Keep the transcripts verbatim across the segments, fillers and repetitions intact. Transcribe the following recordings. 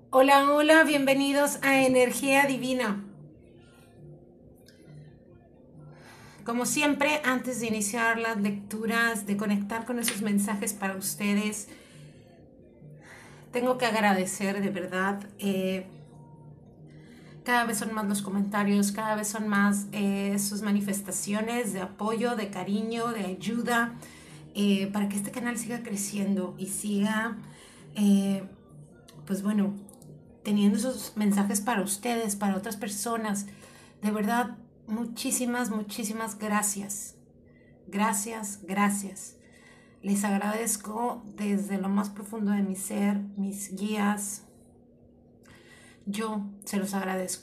Hola, hola, bienvenidos a Energía Divina. Como siempre, antes de iniciar las lecturas, de conectar con esos mensajes para ustedes, tengo que agradecer de verdad. Eh, cada vez son más los comentarios, cada vez son más eh, sus manifestaciones de apoyo, de cariño, de ayuda, eh, para que este canal siga creciendo y siga, eh, pues bueno, teniendo esos mensajes para ustedes, para otras personas. De verdad, muchísimas, muchísimas gracias. Gracias, gracias. Les agradezco desde lo más profundo de mi ser, mis guías. Yo se los agradezco.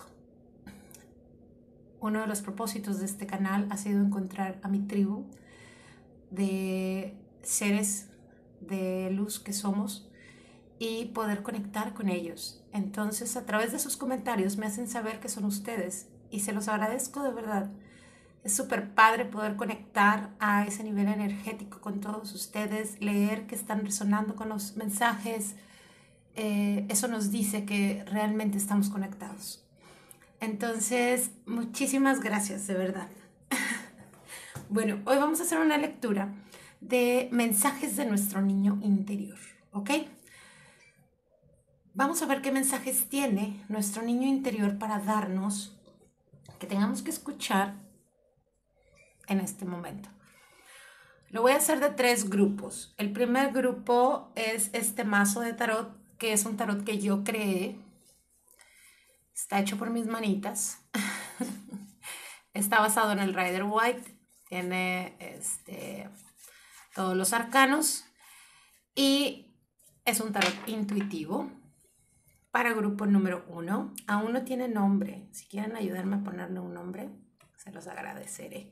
Uno de los propósitos de este canal ha sido encontrar a mi tribu de seres de luz que somos y poder conectar con ellos. Entonces, a través de sus comentarios me hacen saber que son ustedes y se los agradezco de verdad. Es súper padre poder conectar a ese nivel energético con todos ustedes, leer que están resonando con los mensajes. Eh, eso nos dice que realmente estamos conectados. Entonces, muchísimas gracias, de verdad. Bueno, hoy vamos a hacer una lectura de mensajes de nuestro niño interior, ¿ok? Vamos a ver qué mensajes tiene nuestro niño interior para darnos, que tengamos que escuchar en este momento. Lo voy a hacer de tres grupos. El primer grupo es este mazo de tarot, que es un tarot que yo creé. Está hecho por mis manitas. Está basado en el Rider White. Tiene este, todos los arcanos. Y es un tarot intuitivo. Para grupo número uno, aún no tiene nombre. Si quieren ayudarme a ponerle un nombre, se los agradeceré.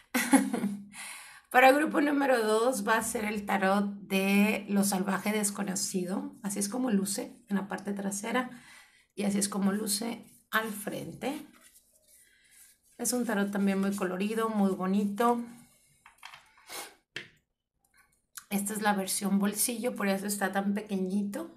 Para grupo número dos va a ser el tarot de lo salvaje desconocido. Así es como luce en la parte trasera y así es como luce al frente. Es un tarot también muy colorido, muy bonito. Esta es la versión bolsillo, por eso está tan pequeñito.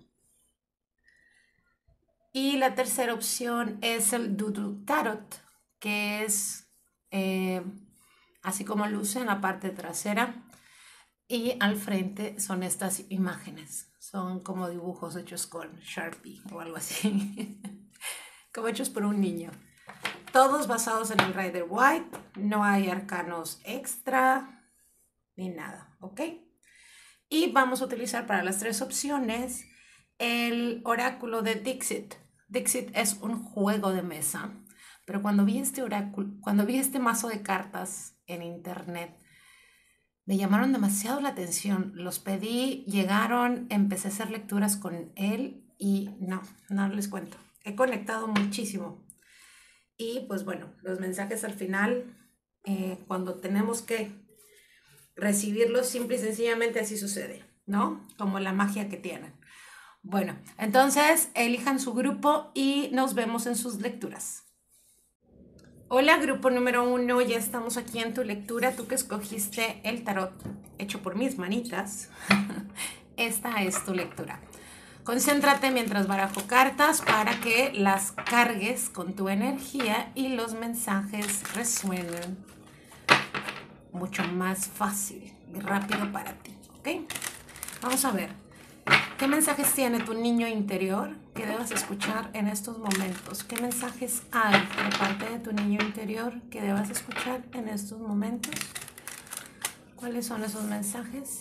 Y la tercera opción es el Doodle Tarot, que es eh, así como luce en la parte trasera. Y al frente son estas imágenes. Son como dibujos hechos con Sharpie o algo así. Como hechos por un niño. Todos basados en el Rider White. No hay arcanos extra ni nada, ¿ok? Y vamos a utilizar para las tres opciones el oráculo de Dixit. Dixit es un juego de mesa, pero cuando vi este oráculo, cuando vi este mazo de cartas en internet, me llamaron demasiado la atención. Los pedí, llegaron, empecé a hacer lecturas con él y no, no les cuento. He conectado muchísimo. Y pues bueno, los mensajes al final, eh, cuando tenemos que recibirlos, simple y sencillamente así sucede, ¿no? Como la magia que tienen. Bueno, entonces elijan su grupo y nos vemos en sus lecturas. Hola, grupo número uno, ya estamos aquí en tu lectura. Tú que escogiste el tarot hecho por mis manitas, esta es tu lectura. Concéntrate mientras barajo cartas para que las cargues con tu energía y los mensajes resuenen mucho más fácil y rápido para ti, ¿ok? Vamos a ver. ¿Qué mensajes tiene tu niño interior que debas escuchar en estos momentos? ¿Qué mensajes hay de parte de tu niño interior que debas escuchar en estos momentos? ¿Cuáles son esos mensajes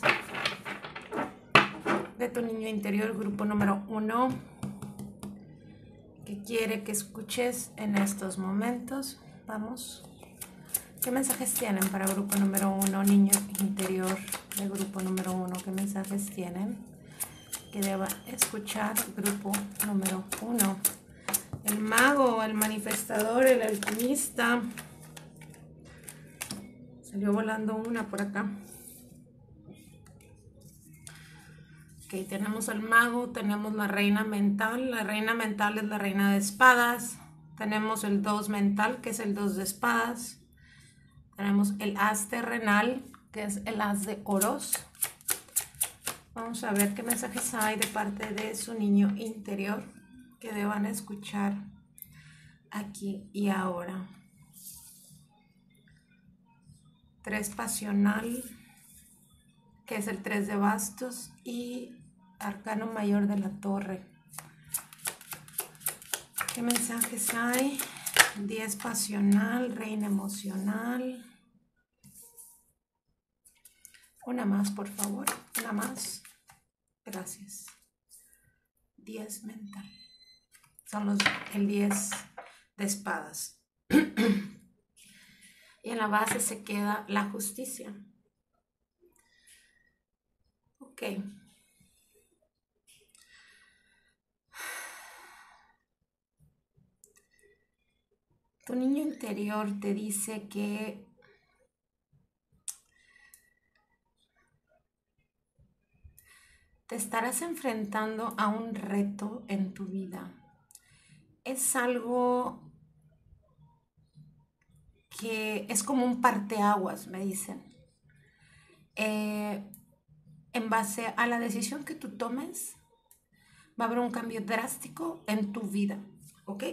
de tu niño interior, grupo número uno, que quiere que escuches en estos momentos? Vamos. ¿Qué mensajes tienen para grupo número uno, niño interior de grupo número uno? ¿Qué mensajes tienen que deba escuchar grupo número uno? El mago, el manifestador, el alquimista. Salió volando una por acá. Ok, tenemos al mago, tenemos la reina mental. La reina mental es la reina de espadas. Tenemos el dos mental, que es el dos de espadas. Tenemos el as terrenal, que es el as de oros. Vamos a ver qué mensajes hay de parte de su niño interior. que deban escuchar aquí y ahora. Tres pasional, que es el tres de bastos, y arcano mayor de la torre. ¿Qué mensajes hay? diez pasional, reina emocional. Una más, por favor. Una más. Gracias. diez mental. Son los, el diez de espadas. Y en la base se queda la justicia. Ok. Tu niño interior te dice que te estarás enfrentando a un reto en tu vida. Es algo que es como un parteaguas, me dicen. Eh, en base a la decisión que tú tomes, va a haber un cambio drástico en tu vida, ¿ok?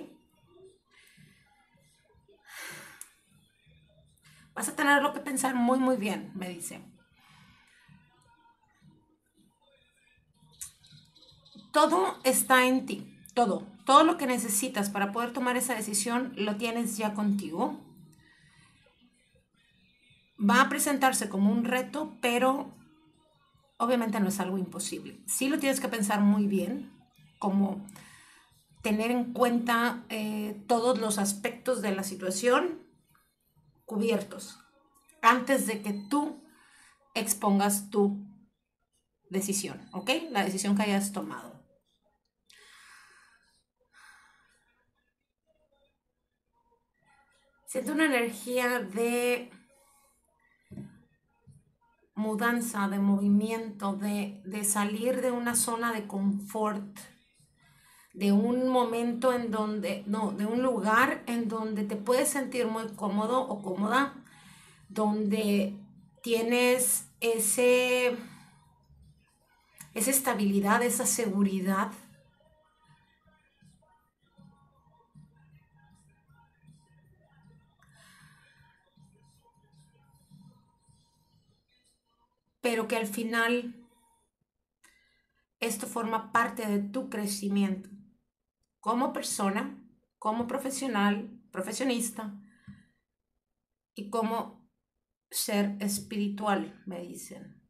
Vas a tenerlo que pensar muy, muy bien, me dice. Todo está en ti, todo. Todo lo que necesitas para poder tomar esa decisión lo tienes ya contigo. Va a presentarse como un reto, pero obviamente no es algo imposible. Sí lo tienes que pensar muy bien, como tener en cuenta eh, todos los aspectos de la situación cubiertos antes de que tú expongas tu decisión, ¿ok? La decisión que hayas tomado. Siento una energía de mudanza, de movimiento, de, de salir de una zona de confort, de un momento en donde, no, de un lugar en donde te puedes sentir muy cómodo o cómoda, donde tienes ese, esa estabilidad, esa seguridad. Pero que al final esto forma parte de tu crecimiento como persona, como profesional, profesionista y como ser espiritual, me dicen.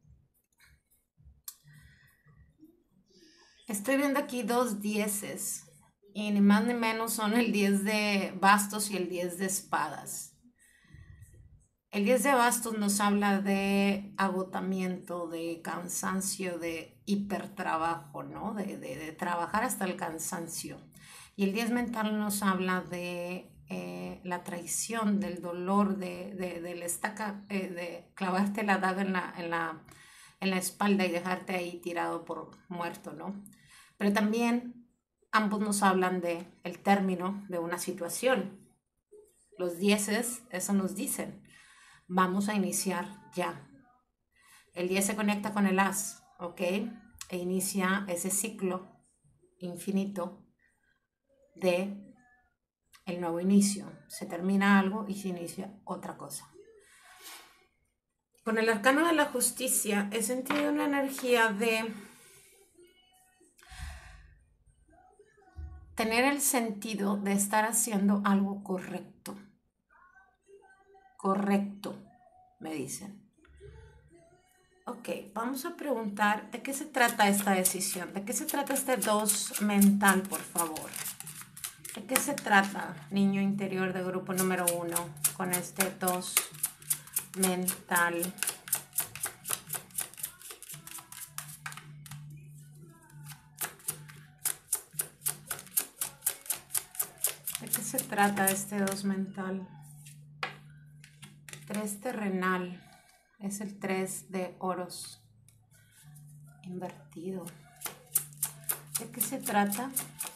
Estoy viendo aquí dos dieces y ni más ni menos son el diez de bastos y el diez de espadas. El diez de bastos nos habla de agotamiento, de cansancio, de hipertrabajo, ¿no? De, de, de trabajar hasta el cansancio. Y el diez mental nos habla de eh, la traición, del dolor, de, de, de la estaca, eh, de clavarte la daga en la, en, la, en la espalda y dejarte ahí tirado por muerto, ¿no? Pero también ambos nos hablan de el término de una situación. Los dieces, eso nos dicen. Vamos a iniciar ya. El diez se conecta con el as, ¿ok? E inicia ese ciclo infinito de el nuevo inicio. Se termina algo y se inicia otra cosa. Con el arcano de la justicia he sentido una energía de tener el sentido de estar haciendo algo correcto. Correcto, me dicen. Ok, vamos a preguntar de qué se trata esta decisión, de qué se trata este dos mental, por favor. ¿De qué se trata, niño interior de grupo número uno, con este dos mental? ¿De qué se trata este dos mental? tres terrenal, es el tres de oros invertido. ¿De qué se trata?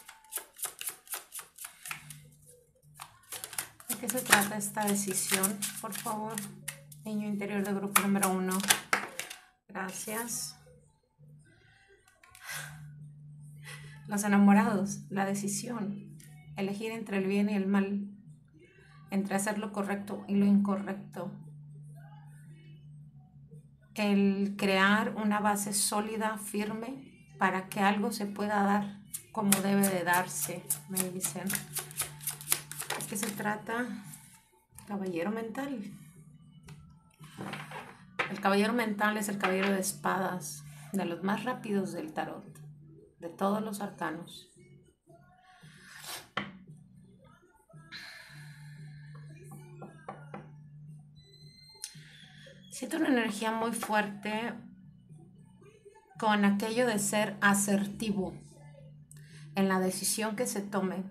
¿De qué se trata esta decisión, por favor? Niño interior de grupo número uno. Gracias. Los enamorados, la decisión, elegir entre el bien y el mal, entre hacer lo correcto y lo incorrecto. El crear una base sólida, firme, para que algo se pueda dar como debe de darse, me dicen. ¿De qué se trata? Caballero mental. El caballero mental es el caballero de espadas, de los más rápidos del tarot, de todos los arcanos. Siento una energía muy fuerte con aquello de ser asertivo en la decisión que se tome.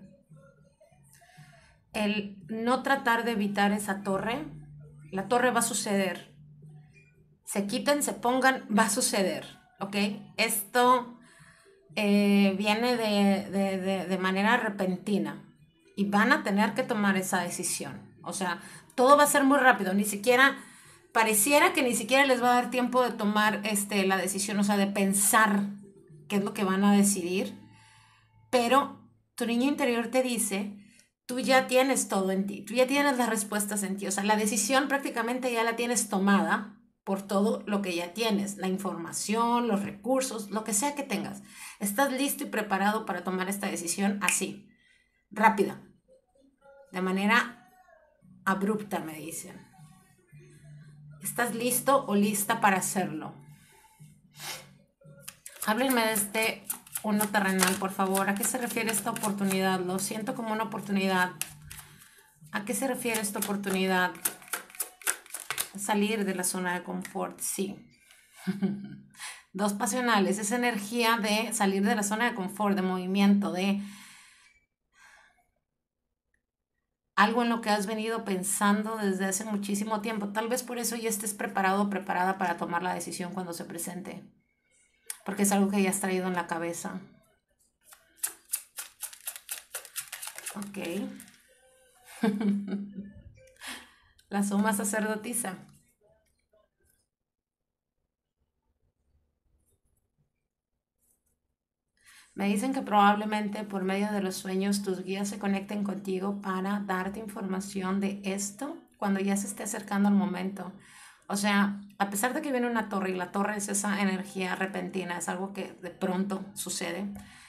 El no tratar de evitar esa torre. La torre va a suceder. Se quiten, se pongan, va a suceder. ¿Ok? Esto eh, viene de, de, de, de manera repentina. Y van a tener que tomar esa decisión. O sea, todo va a ser muy rápido. Ni siquiera... Pareciera que ni siquiera les va a dar tiempo de tomar este, la decisión, o sea, de pensar qué es lo que van a decidir. Pero tu niño interior te dice, tú ya tienes todo en ti, tú ya tienes las respuestas en ti. O sea, la decisión prácticamente ya la tienes tomada por todo lo que ya tienes, la información, los recursos, lo que sea que tengas. Estás listo y preparado para tomar esta decisión así, rápida, de manera abrupta, me dicen. ¿Estás listo o lista para hacerlo? Háblenme de este uno terrenal, por favor. ¿A qué se refiere esta oportunidad? Lo siento como una oportunidad. ¿A qué se refiere esta oportunidad? Salir de la zona de confort, sí. Dos pasionales, esa energía de salir de la zona de confort, de movimiento, de algo en lo que has venido pensando desde hace muchísimo tiempo. Tal vez por eso ya estés preparado o preparada para tomar la decisión cuando se presente. Porque es algo que ya has traído en la cabeza. Ok. La suma sacerdotisa. Me dicen que probablemente por medio de los sueños tus guías se conecten contigo para darte información de esto cuando ya se esté acercando el momento. O sea, a pesar de que viene una torre y la torre es esa energía repentina, es algo que de pronto sucede,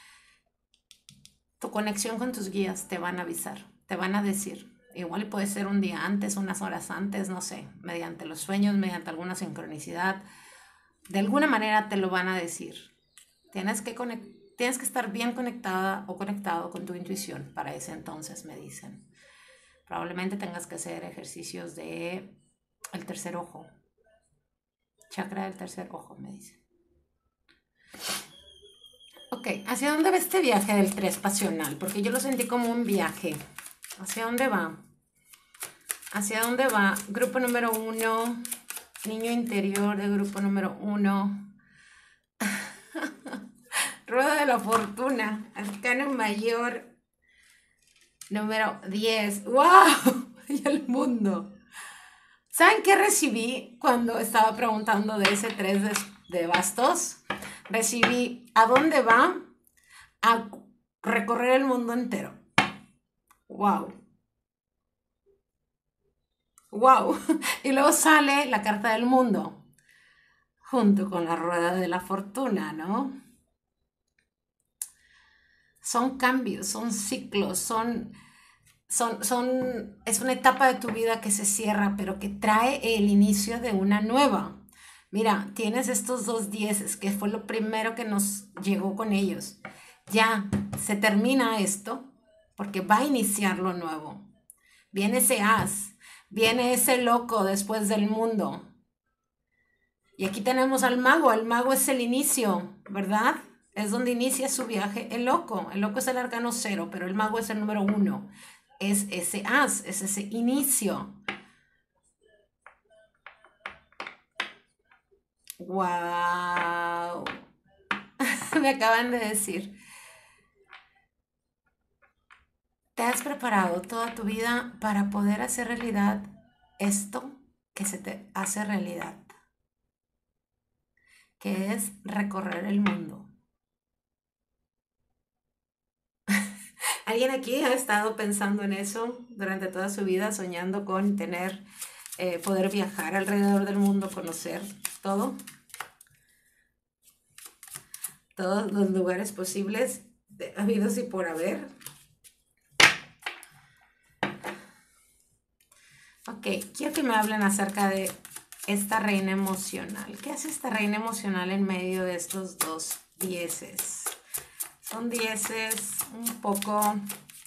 tu conexión con tus guías te van a avisar, te van a decir. Igual puede ser un día antes, unas horas antes, no sé, mediante los sueños, mediante alguna sincronicidad. De alguna manera te lo van a decir. Tienes que, tienes que estar bien conectada o conectado con tu intuición para ese entonces, me dicen. Probablemente tengas que hacer ejercicios de el tercer ojo. Chakra del tercer ojo, me dicen. Ok, ¿hacia dónde va este viaje del tres pasional? Porque yo lo sentí como un viaje. ¿Hacia dónde va? ¿Hacia dónde va? Grupo número uno, niño interior de grupo número uno. Rueda de la fortuna, arcano mayor número diez. ¡Wow! Y el mundo. ¿Saben qué recibí cuando estaba preguntando de ese tres de, de bastos? Recibí, ¿a dónde va? A recorrer el mundo entero. ¡Wow! ¡Wow! Y luego sale la carta del mundo, junto con la rueda de la fortuna, ¿no? Son cambios, son ciclos, son, son, son, es una etapa de tu vida que se cierra, pero que trae el inicio de una nueva. Mira, tienes estos dos dieces, que fue lo primero que nos llegó con ellos. Ya, se termina esto, porque va a iniciar lo nuevo. Viene ese as, viene ese loco después del mundo. Y aquí tenemos al mago, el mago es el inicio, ¿verdad? Es donde inicia su viaje el loco. El loco es el arcano cero, pero el mago es el número uno. Es ese as, es ese inicio. ¡Wow! Me acaban de decir. ¿Te has preparado toda tu vida para poder hacer realidad esto que se te hace realidad? Que es recorrer el mundo. ¿Alguien aquí ha estado pensando en eso durante toda su vida, soñando con tener, eh, poder viajar alrededor del mundo, conocer todo, todos los lugares posibles, de- habidos y por haber? Ok, quiero que me hablen acerca de esta reina emocional. ¿Qué hace esta reina emocional en medio de estos dos dieces? Son dieces un poco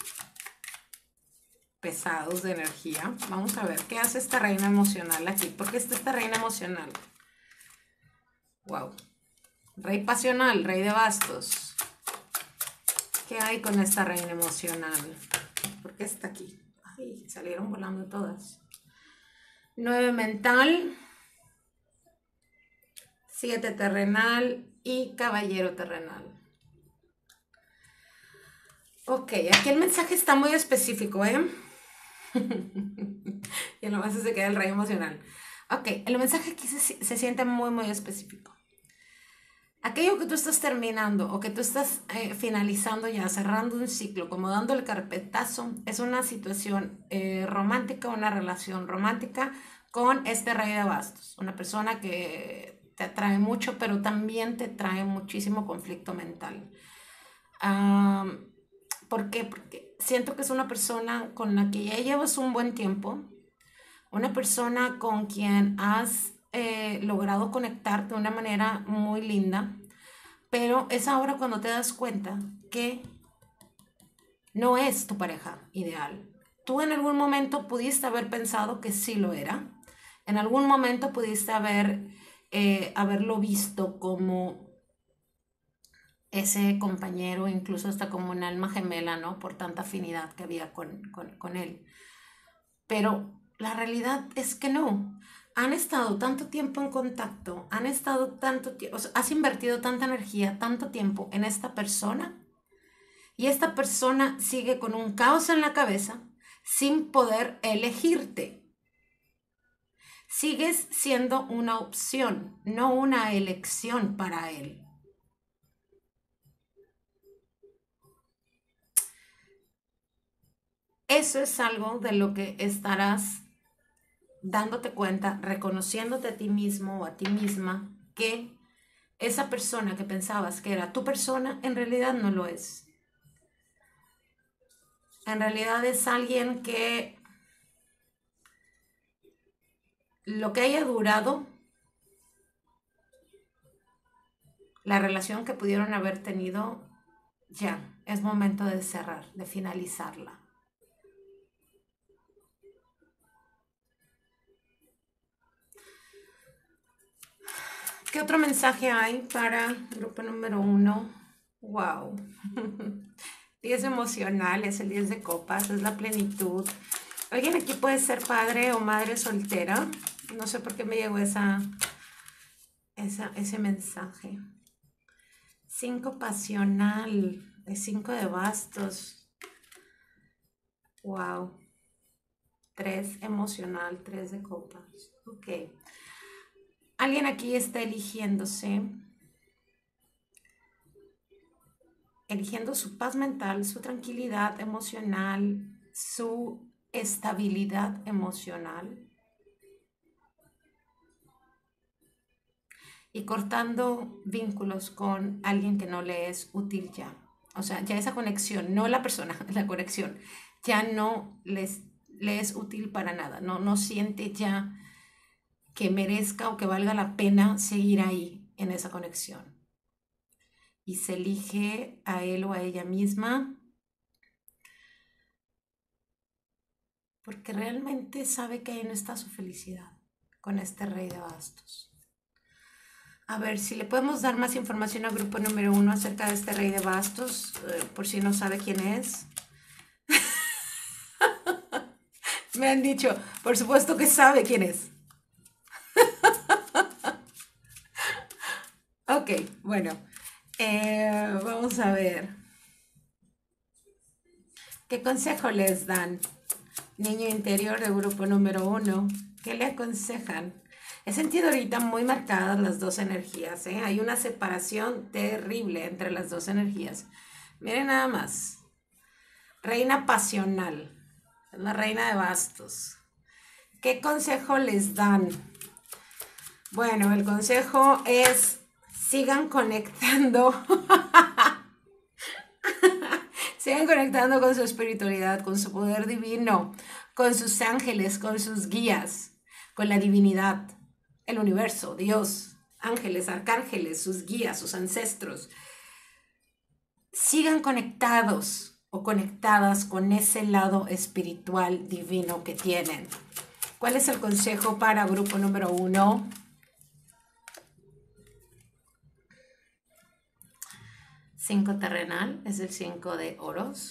pesados de energía. Vamos a ver, ¿qué hace esta reina emocional aquí? ¿Por qué está esta reina emocional? Wow. Rey pasional, rey de bastos. ¿Qué hay con esta reina emocional? ¿Por qué está aquí? Ay, salieron volando todas. Nueve mental, siete terrenal y caballero terrenal. Ok, aquí el mensaje está muy específico, ¿eh? Y nomás se queda el rayo emocional. Ok, el mensaje aquí se, se siente muy, muy específico. Aquello que tú estás terminando o que tú estás eh, finalizando ya, cerrando un ciclo, como dando el carpetazo, es una situación eh, romántica, una relación romántica con este rey de bastos. Una persona que te atrae mucho, pero también te trae muchísimo conflicto mental. Um, ¿Por qué? Porque siento que es una persona con la que ya llevas un buen tiempo, una persona con quien has eh, logrado conectar de una manera muy linda, pero es ahora cuando te das cuenta que no es tu pareja ideal. Tú en algún momento pudiste haber pensado que sí lo era, en algún momento pudiste haber, eh, haberlo visto como ese compañero, incluso hasta como un alma gemela, ¿no? Por tanta afinidad que había con, con, con él. Pero la realidad es que no. Han estado tanto tiempo en contacto, han estado tanto tiempo, o sea, has invertido tanta energía, tanto tiempo en esta persona y esta persona sigue con un caos en la cabeza sin poder elegirte. Sigues siendo una opción, no una elección para él. Eso es algo de lo que estarás dándote cuenta, reconociéndote a ti mismo o a ti misma, que esa persona que pensabas que era tu persona, en realidad no lo es. En realidad es alguien que lo que haya durado, la relación que pudieron haber tenido, ya es momento de cerrar, de finalizarla. ¿Qué otro mensaje hay para grupo número uno? Wow. diez emocionales, el diez de copas, es la plenitud. ¿Alguien aquí puede ser padre o madre soltera? No sé por qué me llegó esa, esa, ese mensaje. cinco pasional, cinco de bastos. Wow. tres emocional, tres de copas. Ok. Alguien aquí está eligiéndose, eligiendo su paz mental, su tranquilidad emocional, su estabilidad emocional y cortando vínculos con alguien que no le es útil ya. O sea, ya esa conexión, no la persona, la conexión, ya no les, le es útil para nada. No, no siente ya que merezca o que valga la pena seguir ahí en esa conexión. Y se elige a él o a ella misma porque realmente sabe que ahí no está su felicidad con este rey de bastos. A ver, si le podemos dar más información al grupo número uno acerca de este rey de bastos, eh, por si no sabe quién es. Me han dicho, por supuesto que sabe quién es. Ok, bueno, eh, vamos a ver. ¿Qué consejo les dan? Niño interior de grupo número uno, ¿qué le aconsejan? He sentido ahorita muy marcadas las dos energías, ¿eh? Hay una separación terrible entre las dos energías. Miren nada más. Reina pasional, la reina de bastos. ¿Qué consejo les dan? Bueno, el consejo es sigan conectando. Sigan conectando con su espiritualidad, con su poder divino, con sus ángeles, con sus guías, con la divinidad, el universo, Dios, ángeles, arcángeles, sus guías, sus ancestros. Sigan conectados o conectadas con ese lado espiritual divino que tienen. ¿Cuál es el consejo para grupo número uno? Cinco terrenal, es el cinco de oros.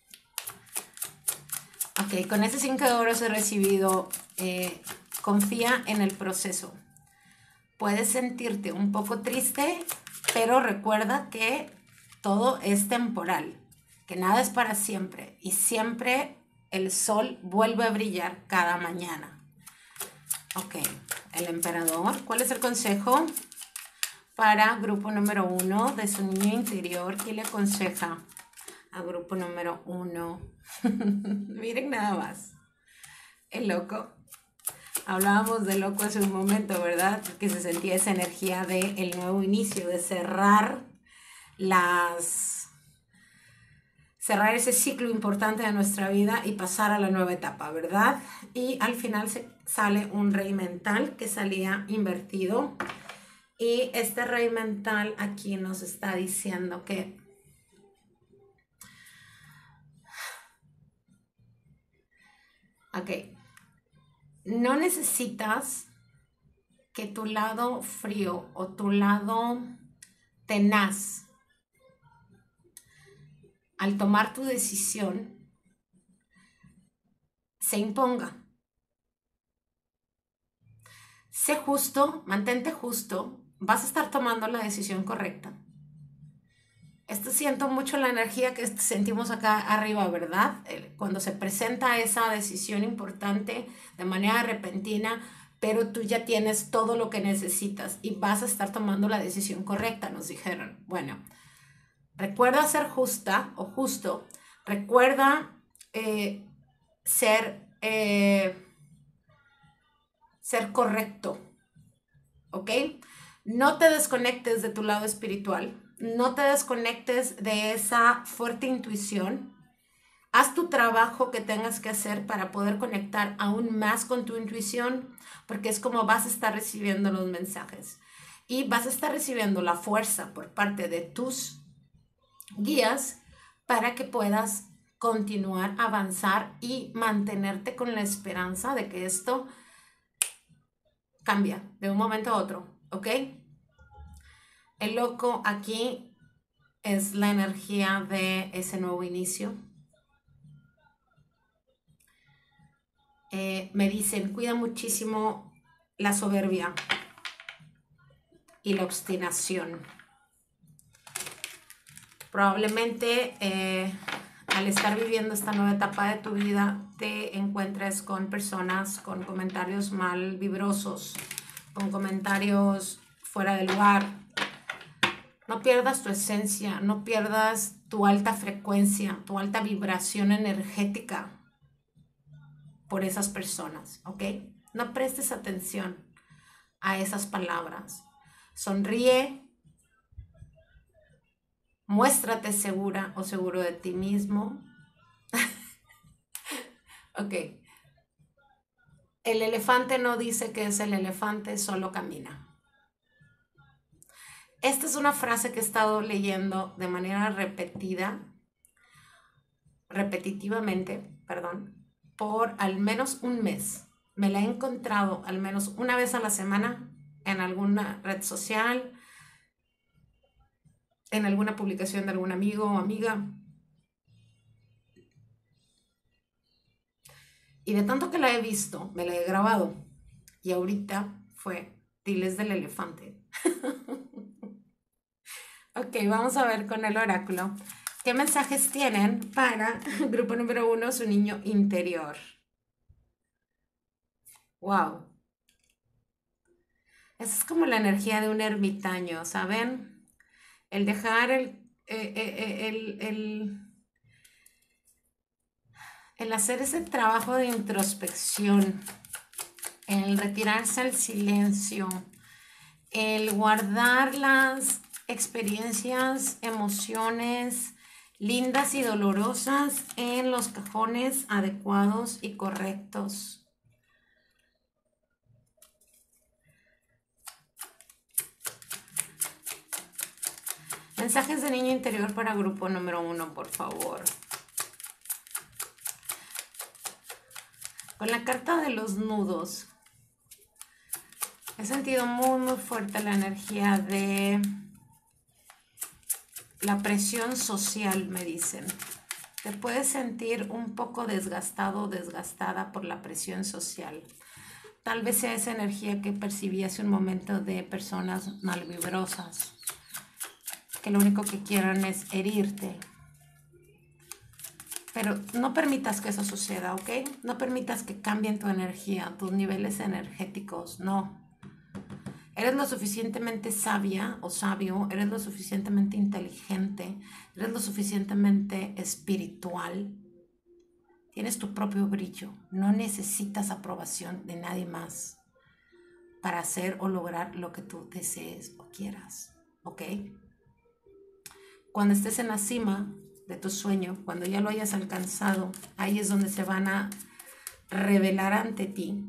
Ok, con ese cinco de oros he recibido, eh, confía en el proceso. Puedes sentirte un poco triste, pero recuerda que todo es temporal, que nada es para siempre y siempre el sol vuelve a brillar cada mañana. Ok, el emperador, ¿cuál es el consejo para grupo número uno de su niño interior? ¿Qué le aconseja a grupo número uno? Miren nada más, el loco. Hablábamos de loco hace un momento, ¿verdad? Que se sentía esa energía del nuevo inicio, de cerrar las... cerrar ese ciclo importante de nuestra vida y pasar a la nueva etapa, ¿verdad? Y al final se sale un rey mental que salía invertido. Y este rey mental aquí nos está diciendo que ok, no necesitas que tu lado frío o tu lado tenaz, al tomar tu decisión, se imponga. Sé justo, mantente justo, vas a estar tomando la decisión correcta. Esto siento mucho la energía que sentimos acá arriba, ¿verdad? Cuando se presenta esa decisión importante de manera repentina, pero tú ya tienes todo lo que necesitas y vas a estar tomando la decisión correcta, nos dijeron. Bueno, recuerda ser justa o justo, recuerda eh, ser, eh, ser correcto, ¿ok? No te desconectes de tu lado espiritual, no te desconectes de esa fuerte intuición. Haz tu trabajo que tengas que hacer para poder conectar aún más con tu intuición, porque es como vas a estar recibiendo los mensajes y vas a estar recibiendo la fuerza por parte de tus guías para que puedas continuar, avanzar y mantenerte con la esperanza de que esto cambia de un momento a otro, ¿ok? El loco aquí es la energía de ese nuevo inicio. Eh, me dicen, cuida muchísimo la soberbia y la obstinación. Probablemente eh, al estar viviendo esta nueva etapa de tu vida te encuentres con personas con comentarios mal vibrosos, con comentarios fuera de lugar. No pierdas tu esencia, no pierdas tu alta frecuencia, tu alta vibración energética por esas personas, ¿ok? No prestes atención a esas palabras. Sonríe, muéstrate segura o seguro de ti mismo. Ok. El elefante no dice que es el elefante, solo camina. Esta es una frase que he estado leyendo de manera repetida, repetitivamente, perdón, por al menos un mes. Me la he encontrado al menos una vez a la semana en alguna red social, en alguna publicación de algún amigo o amiga. Y de tanto que la he visto, me la he grabado. Y ahorita fue, diles del elefante. Ok, vamos a ver con el oráculo. ¿Qué mensajes tienen para grupo número uno, su niño interior? Wow. Esa es como la energía de un ermitaño, ¿saben? El dejar el, eh, eh, el, el, el hacer ese trabajo de introspección, el retirarse al silencio, el guardar las experiencias, emociones lindas y dolorosas en los cajones adecuados y correctos. Mensajes de niño interior para grupo número uno, por favor. Con la carta de los nudos, he sentido muy, muy fuerte la energía de la presión social, me dicen. Te puedes sentir un poco desgastado o desgastada por la presión social. Tal vez sea esa energía que percibí hace un momento de personas malvibrosas, que lo único que quieran es herirte. Pero no permitas que eso suceda, ¿ok? No permitas que cambien tu energía, tus niveles energéticos, no. Eres lo suficientemente sabia o sabio, eres lo suficientemente inteligente, eres lo suficientemente espiritual. Tienes tu propio brillo, no necesitas aprobación de nadie más para hacer o lograr lo que tú desees o quieras, ¿ok? Cuando estés en la cima de tu sueño, cuando ya lo hayas alcanzado, ahí es donde se van a revelar ante ti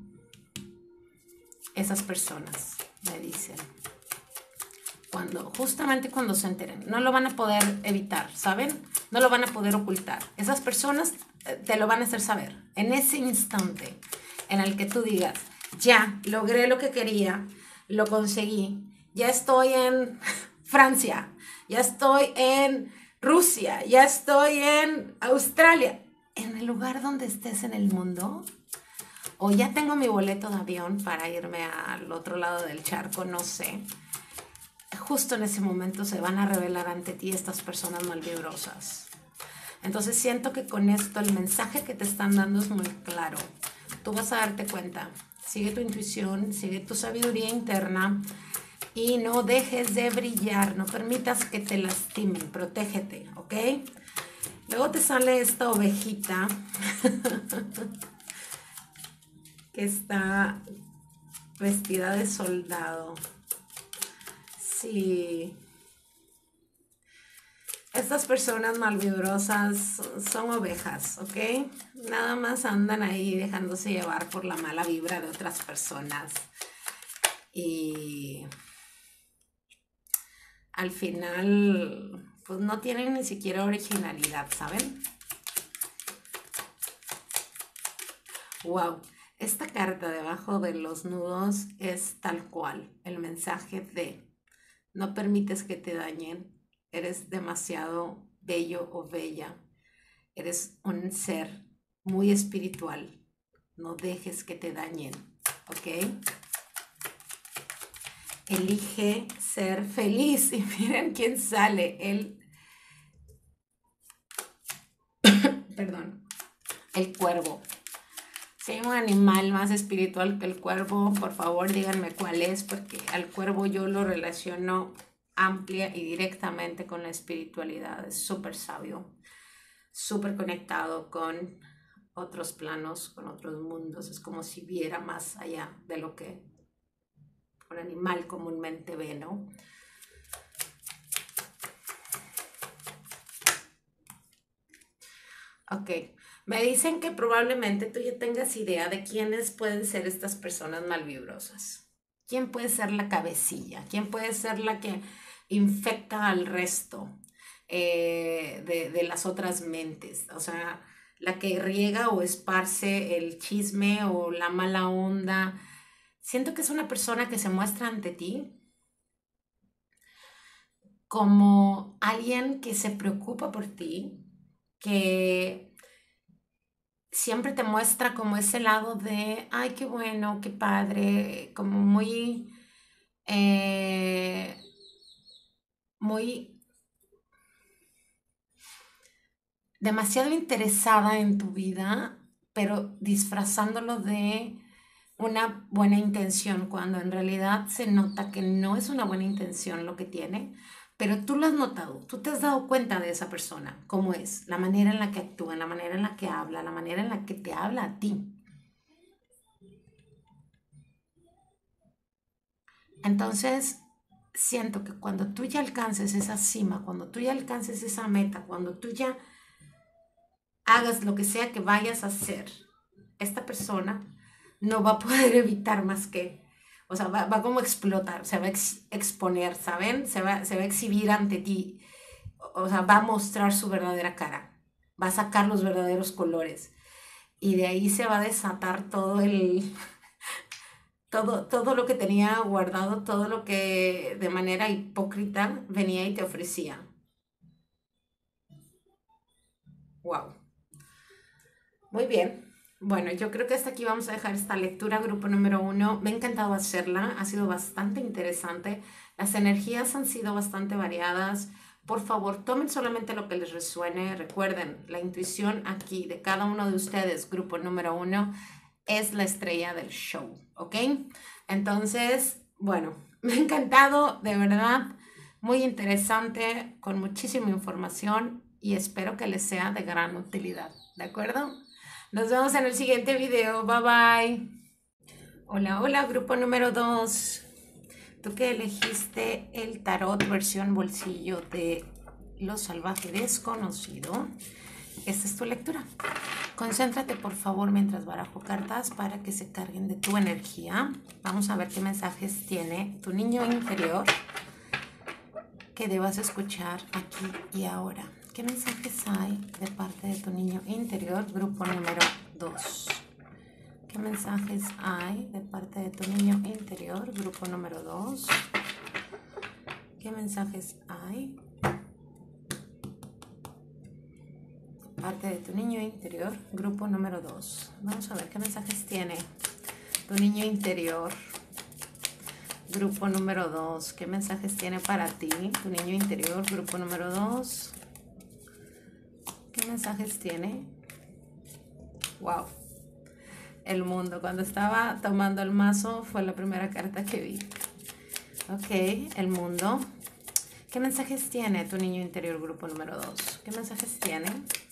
esas personas, me dicen. Cuando, justamente cuando se enteren, no lo van a poder evitar, ¿saben? No lo van a poder ocultar. Esas personas te lo van a hacer saber en ese instante en el que tú digas, ya, logré lo que quería, lo conseguí, ya estoy en Francia, ya estoy en Rusia, ya estoy en Australia, en el lugar donde estés en el mundo, o ya tengo mi boleto de avión para irme al otro lado del charco, no sé. Justo en ese momento se van a revelar ante ti estas personas malvibrosas. Entonces siento que con esto el mensaje que te están dando es muy claro. Tú vas a darte cuenta. Sigue tu intuición, sigue tu sabiduría interna y no dejes de brillar. No permitas que te lastimen. Protégete, ¿ok? Luego te sale esta ovejita que está vestida de soldado. Sí. Estas personas malvibrosas son ovejas, ¿ok? Nada más andan ahí dejándose llevar por la mala vibra de otras personas. Y al final, pues no tienen ni siquiera originalidad, ¿saben? Wow, esta carta debajo de los nudos es tal cual, el mensaje de no permites que te dañen. Eres demasiado bello o bella. Eres un ser muy espiritual. No dejes que te dañen, ¿ok? Elige ser feliz. Y miren quién sale. El, perdón, el cuervo. Si hay un animal más espiritual que el cuervo, por favor díganme cuál es, porque al cuervo yo lo relaciono amplia y directamente con la espiritualidad. Es súper sabio, súper conectado con otros planos, con otros mundos. Es como si viera más allá de lo que un animal comúnmente ve, ¿no? Ok, me dicen que probablemente tú ya tengas idea de quiénes pueden ser estas personas malvibrosas. ¿Quién puede ser la cabecilla? ¿Quién puede ser la que infecta al resto eh, de, de las otras mentes? O sea, la que riega o esparce el chisme o la mala onda. Siento que es una persona que se muestra ante ti como alguien que se preocupa por ti, que siempre te muestra como ese lado de, ay, qué bueno, qué padre, como muy, eh, muy demasiado interesada en tu vida, pero disfrazándolo de una buena intención, cuando en realidad se nota que no es una buena intención lo que tiene, pero tú lo has notado, tú te has dado cuenta de esa persona, cómo es, la manera en la que actúa, la manera en la que habla, la manera en la que te habla a ti. Entonces, siento que cuando tú ya alcances esa cima, cuando tú ya alcances esa meta, cuando tú ya hagas lo que sea que vayas a hacer, esta persona no va a poder evitar más que, o sea, va, va como a explotar, se va a ex- exponer, ¿saben? Se va, se va a exhibir ante ti, o sea, va a mostrar su verdadera cara, va a sacar los verdaderos colores y de ahí se va a desatar todo el, todo, todo lo que tenía guardado, todo lo que de manera hipócrita venía y te ofrecía. Wow. Muy bien. Bueno, yo creo que hasta aquí vamos a dejar esta lectura, grupo número uno. Me ha encantado hacerla, ha sido bastante interesante. Las energías han sido bastante variadas. Por favor, tomen solamente lo que les resuene. Recuerden, la intuición aquí de cada uno de ustedes, grupo número uno, es la estrella del show, ¿ok? Entonces, bueno, me ha encantado, de verdad, muy interesante, con muchísima información y espero que les sea de gran utilidad, ¿de acuerdo? Nos vemos en el siguiente video. Bye bye. Hola, hola, grupo número dos. Tú que elegiste el tarot versión bolsillo de Lo Salvaje Desconocido, esta es tu lectura. Concéntrate por favor mientras barajo cartas para que se carguen de tu energía. Vamos a ver qué mensajes tiene tu niño interior que debas escuchar aquí y ahora. ¿Qué mensajes hay de parte de tu niño interior, grupo número dos? ¿Qué mensajes hay de parte de tu niño interior, grupo número dos? ¿Qué mensajes hay de parte de tu niño interior, grupo número dos? Vamos a ver qué mensajes tiene tu niño interior, grupo número dos. ¿Qué mensajes tiene para ti tu niño interior, grupo número dos? ¿Qué mensajes tiene? Wow. El mundo. Cuando estaba tomando el mazo fue la primera carta que vi. Ok, el mundo. ¿Qué mensajes tiene tu niño interior, grupo número dos? ¿Qué mensajes tiene?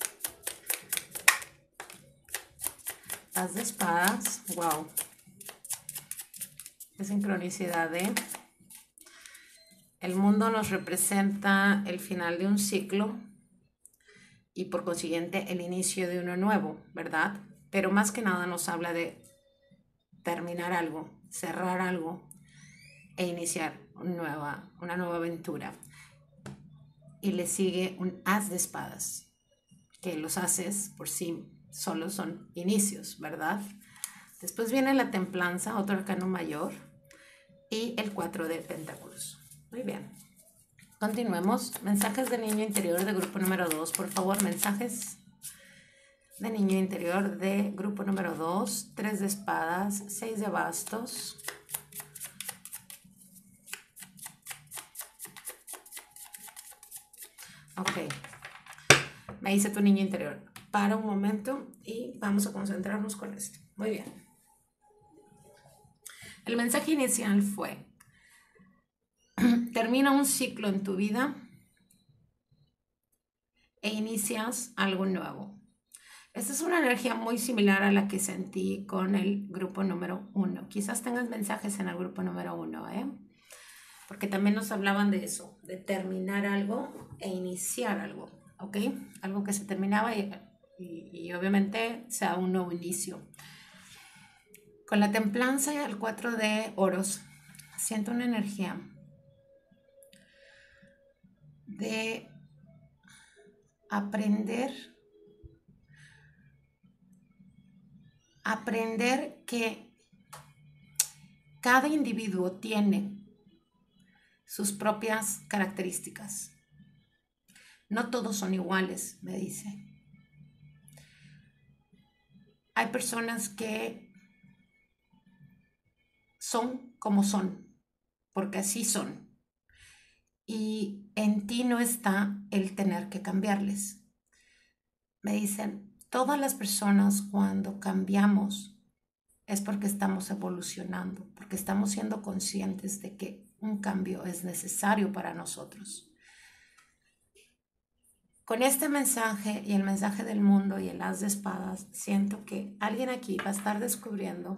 As de espadas. Wow. Qué sincronicidad, ¿eh? El mundo nos representa el final de un ciclo y por consiguiente el inicio de uno nuevo, ¿verdad? Pero más que nada nos habla de terminar algo, cerrar algo e iniciar una nueva, una nueva aventura. Y le sigue un as de espadas, que los ases por sí solos son inicios, ¿verdad? Después viene la templanza, otro arcano mayor, y el cuatro de pentáculos. Muy bien. Continuemos. Mensajes de niño interior de grupo número dos, por favor, mensajes de niño interior de grupo número dos, tres de espadas, seis de bastos. Ok, me dice tu niño interior. Para un momento y vamos a concentrarnos con esto. Muy bien. El mensaje inicial fue: termina un ciclo en tu vida e inicias algo nuevo. Esta es una energía muy similar a la que sentí con el grupo número uno. Quizás tengas mensajes en el grupo número uno, ¿eh? Porque también nos hablaban de eso, de terminar algo e iniciar algo, ¿ok? Algo que se terminaba y, y, y obviamente sea un nuevo inicio. Con la templanza y el cuatro de oros, siento una energía de aprender, aprender que cada individuo tiene sus propias características. No todos son iguales, me dice. Hay personas que son como son, porque así son. Y en ti no está el tener que cambiarles. Me dicen, todas las personas cuando cambiamos es porque estamos evolucionando, porque estamos siendo conscientes de que un cambio es necesario para nosotros. con este mensaje y el mensaje del mundo y el as de espadas, siento que alguien aquí va a estar descubriendo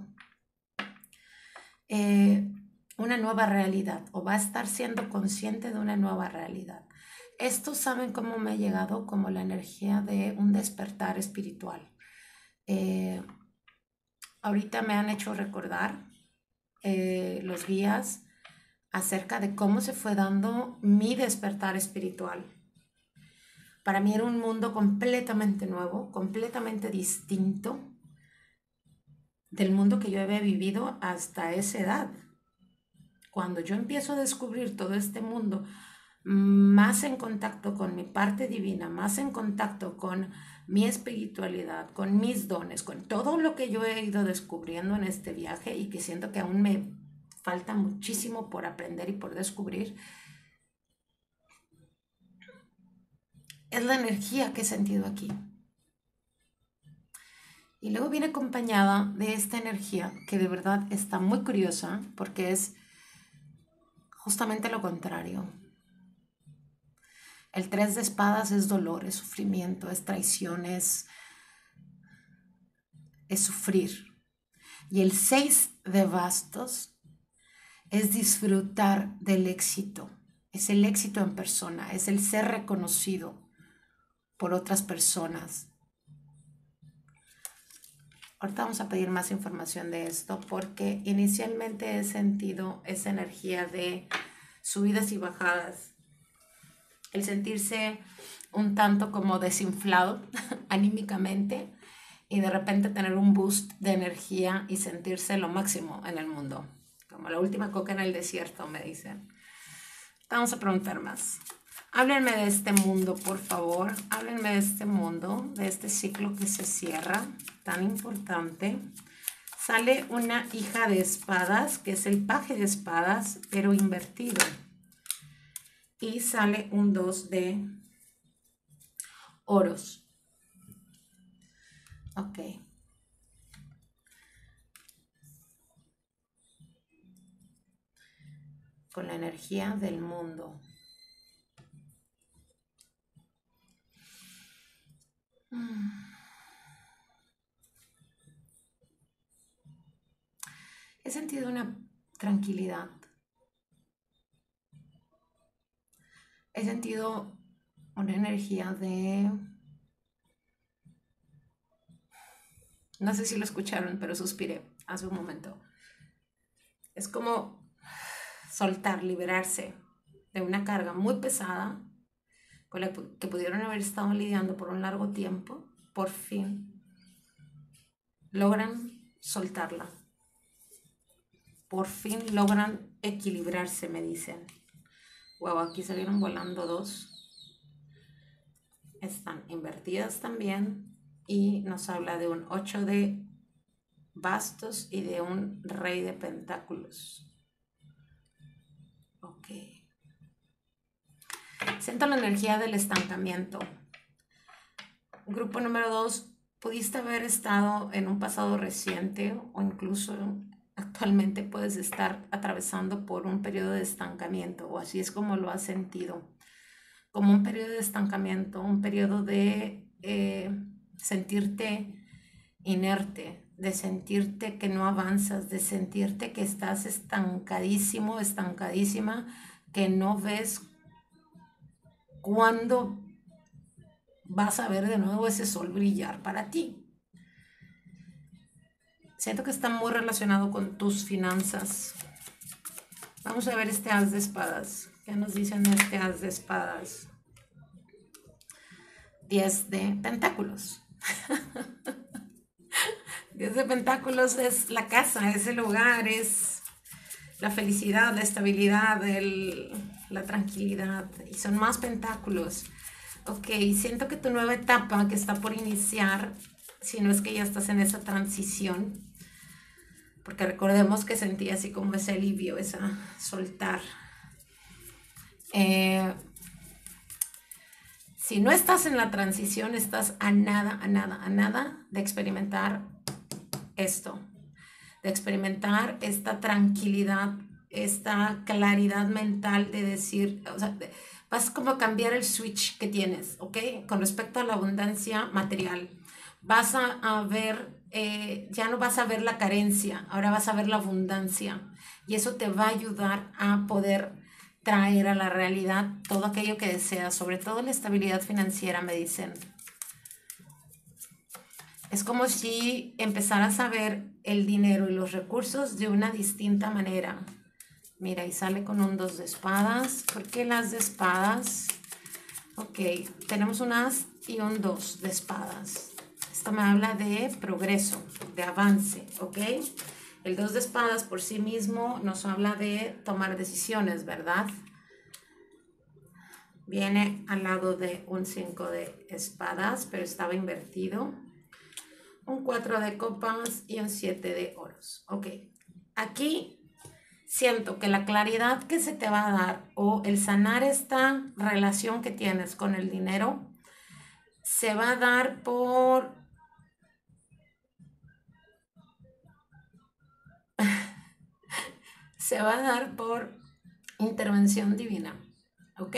eh, una nueva realidad o va a estar siendo consciente de una nueva realidad. Estos saben cómo me ha llegado como la energía de un despertar espiritual. Eh, ahorita me han hecho recordar eh, los guías acerca de cómo se fue dando mi despertar espiritual. Para mí era un mundo completamente nuevo, completamente distinto del mundo que yo había vivido hasta esa edad. Cuando yo empiezo a descubrir todo este mundo, más en contacto con mi parte divina, más en contacto con mi espiritualidad, con mis dones, con todo lo que yo he ido descubriendo en este viaje y que siento que aún me falta muchísimo por aprender y por descubrir, es la energía que he sentido aquí. Y luego viene acompañada de esta energía que de verdad está muy curiosa porque es justamente lo contrario. El tres de espadas es dolor, es sufrimiento, es traición, es, es sufrir. Y el seis de bastos es disfrutar del éxito. Es el éxito en persona, es el ser reconocido por otras personas. Ahorita vamos a pedir más información de esto porque inicialmente he sentido esa energía de subidas y bajadas. El sentirse un tanto como desinflado anímicamente y de repente tener un boost de energía y sentirse lo máximo en el mundo. Como la última coca en el desierto, me dicen. Vamos a preguntar más. Háblenme de este mundo, por favor. Háblenme de este mundo, de este ciclo que se cierra, tan importante. Sale una hija de espadas, que es el paje de espadas, pero invertido. Y sale un dos de oros. Ok. Con la energía del mundo. He sentido una tranquilidad. He sentido una energía de... No sé si lo escucharon, pero suspiré hace un momento. Es como soltar, liberarse de una carga muy pesada con la que pudieron haber estado lidiando por un largo tiempo. Por fin logran soltarla. Por fin logran equilibrarse, me dicen. Wow, aquí salieron volando dos. Están invertidas también. Y nos habla de un ocho de bastos y de un rey de pentáculos. Ok. Siento la energía del estancamiento. Grupo número dos, pudiste haber estado en un pasado reciente o incluso actualmente puedes estar atravesando por un periodo de estancamiento, o así es como lo has sentido, como un periodo de estancamiento, un periodo de eh, sentirte inerte, de sentirte que no avanzas, de sentirte que estás estancadísimo, estancadísima, que no ves cuándo vas a ver de nuevo ese sol brillar para ti. Siento que está muy relacionado con tus finanzas. Vamos a ver este as de espadas. ¿Qué nos dicen este as de espadas? diez de pentáculos. diez de pentáculos es la casa, es el hogar, es la felicidad, la estabilidad, el, la tranquilidad. Y son más pentáculos. Ok, siento que tu nueva etapa que está por iniciar, si no es que ya estás en esa transición, porque recordemos que sentí así como ese alivio, esa soltar. Eh, si no estás en la transición, estás a nada, a nada, a nada de experimentar esto, de experimentar esta tranquilidad, esta claridad mental de decir, o sea, de, Vas como a cambiar el switch que tienes, ¿ok? Con respecto a la abundancia material. Vas a, a ver, eh, ya no vas a ver la carencia, ahora vas a ver la abundancia. Y eso te va a ayudar a poder traer a la realidad todo aquello que deseas, sobre todo la estabilidad financiera, me dicen. Es como si empezaras a ver el dinero y los recursos de una distinta manera. Mira, y sale con un dos de espadas. ¿Por qué las de espadas? Ok, tenemos un as y un dos de espadas. Esto me habla de progreso, de avance, ¿ok? El dos de espadas por sí mismo nos habla de tomar decisiones, ¿verdad? Viene al lado de un cinco de espadas, pero estaba invertido. Un cuatro de copas y un siete de oros. Ok, aquí siento que la claridad que se te va a dar o el sanar esta relación que tienes con el dinero se va a dar por se va a dar por intervención divina, ¿ok?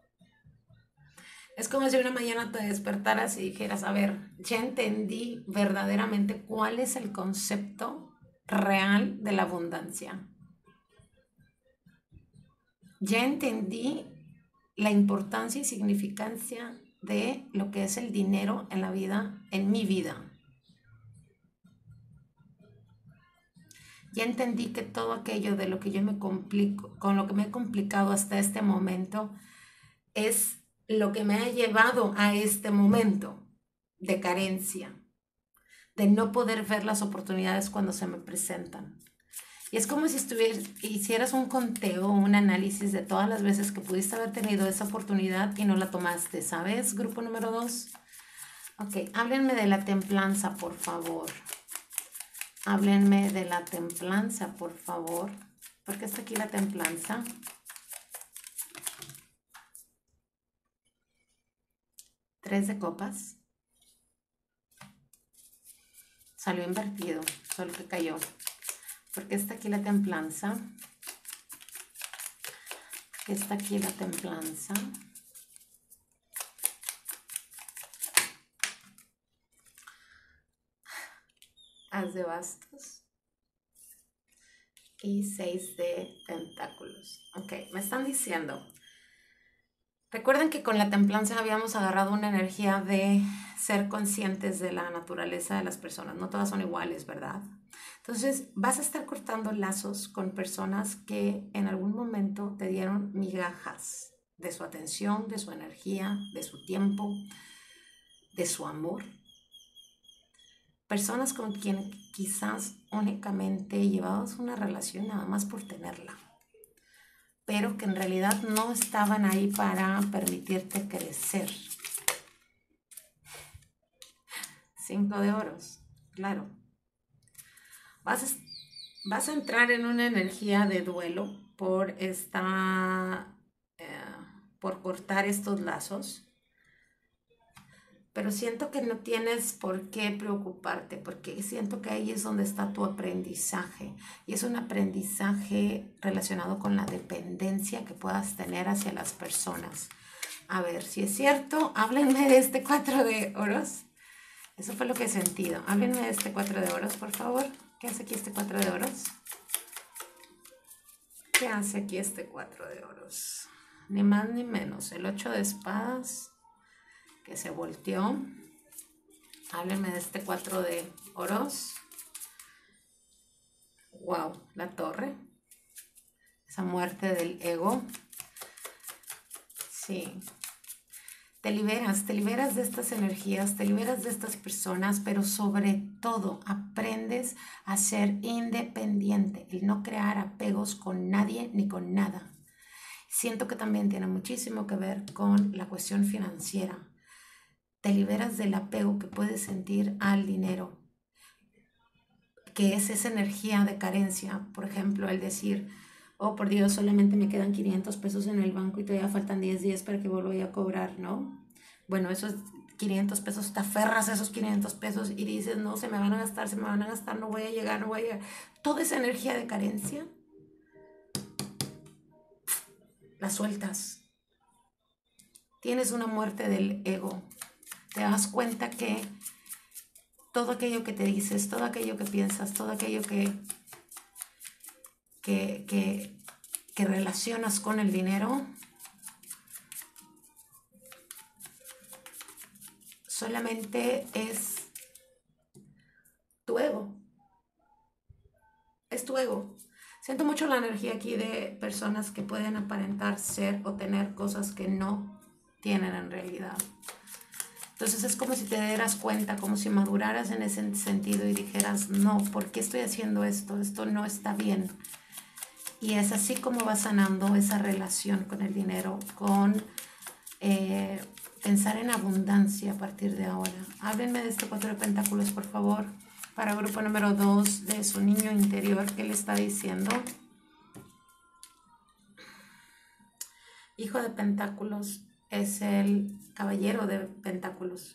Es como si una mañana te despertaras y dijeras, a ver, ya entendí verdaderamente cuál es el concepto real de la abundancia. Ya entendí la importancia y significancia de lo que es el dinero en la vida, en mi vida. Ya entendí que todo aquello de lo que yo me complico, con lo que me he complicado hasta este momento, es lo que me ha llevado a este momento de carencia, de no poder ver las oportunidades cuando se me presentan. Y es como si estuvieras, hicieras un conteo, un análisis de todas las veces que pudiste haber tenido esa oportunidad y no la tomaste, ¿sabes? Grupo número dos. Ok, háblenme de la templanza, por favor. Háblenme de la templanza, por favor. ¿Por qué está aquí la templanza? Tres de copas. Salió invertido, solo que cayó. ¿Por qué está aquí la templanza? ¿Por qué está aquí la templanza? As de bastos y seis de tentáculos. Ok, me están diciendo. Recuerden que con la templanza habíamos agarrado una energía de ser conscientes de la naturaleza de las personas. No todas son iguales, ¿verdad? Entonces vas a estar cortando lazos con personas que en algún momento te dieron migajas de su atención, de su energía, de su tiempo, de su amor. Personas con quien quizás únicamente llevabas una relación nada más por tenerla, pero que en realidad no estaban ahí para permitirte crecer. Cinco de oros, claro. Vas a, vas a entrar en una energía de duelo por esta, eh, por cortar estos lazos. Pero siento que no tienes por qué preocuparte, porque siento que ahí es donde está tu aprendizaje. Y es un aprendizaje relacionado con la dependencia que puedas tener hacia las personas. A ver, si es cierto, háblenme de este cuatro de oros. Eso fue lo que he sentido. Háblenme de este cuatro de oros, por favor. ¿Qué hace aquí este cuatro de oros? ¿Qué hace aquí este cuatro de oros? Ni más ni menos. El ocho de espadas que se volteó. Háblenme de este cuatro de oros. Wow, la torre. Esa muerte del ego. Sí. Te liberas, te liberas de estas energías, te liberas de estas personas, pero sobre todo aprendes a ser independiente, el no crear apegos con nadie ni con nada. Siento que también tiene muchísimo que ver con la cuestión financiera. Te liberas del apego que puedes sentir al dinero, que es esa energía de carencia. Por ejemplo, el decir, oh por Dios, solamente me quedan quinientos pesos en el banco y todavía faltan diez días para que vuelva a cobrar, ¿no? Bueno, esos quinientos pesos, te aferras a esos quinientos pesos y dices, no, se me van a gastar, se me van a gastar, no voy a llegar, no voy a llegar. Toda esa energía de carencia, la sueltas. tienes una muerte del ego. Te das cuenta que todo aquello que te dices, todo aquello que piensas, todo aquello que, que, que, que relacionas con el dinero, solamente es tu ego. Es tu ego. Siento mucho la energía aquí de personas que pueden aparentar ser o tener cosas que no tienen en realidad. Entonces es como si te dieras cuenta, como si maduraras en ese sentido y dijeras, no, ¿por qué estoy haciendo esto? Esto no está bien. Y es así como va sanando esa relación con el dinero, con eh, pensar en abundancia a partir de ahora. Háblenme de este cuatro de pentáculos, por favor. Para grupo número dos de su niño interior, ¿qué le está diciendo? Hijo de pentáculos es el caballero de pentáculos.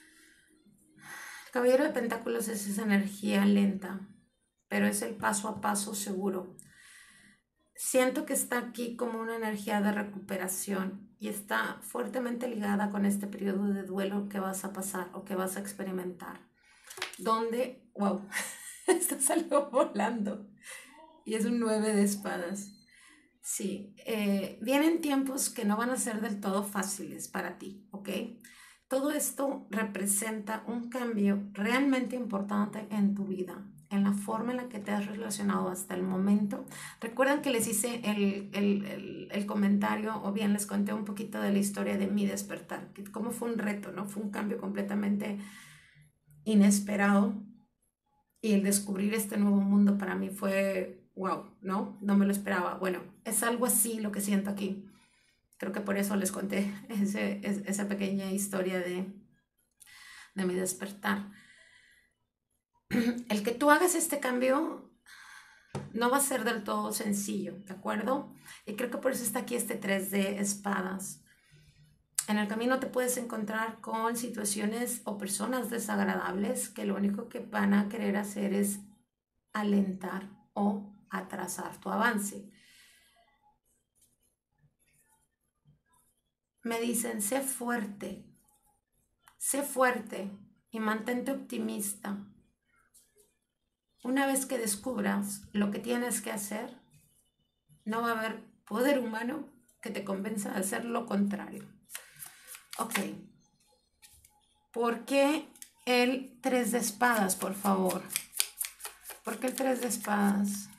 El caballero de pentáculos es esa energía lenta, pero es el paso a paso seguro. Siento que está aquí como una energía de recuperación y está fuertemente ligada con este periodo de duelo que vas a pasar o que vas a experimentar. Donde, wow, esto salió volando y es un nueve de espadas. Sí, eh, vienen tiempos que no van a ser del todo fáciles para ti, ¿ok? Todo esto representa un cambio realmente importante en tu vida, en la forma en la que te has relacionado hasta el momento. Recuerdan que les hice el, el, el, el comentario, o bien les conté un poquito de la historia de mi despertar, que cómo fue un reto, ¿no? Fue un cambio completamente inesperado y el descubrir este nuevo mundo para mí fue wow, ¿no? No me lo esperaba. Bueno, es algo así lo que siento aquí. Creo que por eso les conté ese, esa pequeña historia de, de mi despertar. El que tú hagas este cambio no va a ser del todo sencillo, ¿de acuerdo? Y creo que por eso está aquí este tres de espadas. En el camino te puedes encontrar con situaciones o personas desagradables que lo único que van a querer hacer es alentar o atrasar tu avance. Me dicen, sé fuerte, sé fuerte y mantente optimista. Una vez que descubras lo que tienes que hacer, no va a haber poder humano que te convenza de hacer lo contrario. Ok. ¿Por qué el tres de espadas, por favor? ¿Por qué el tres de espadas?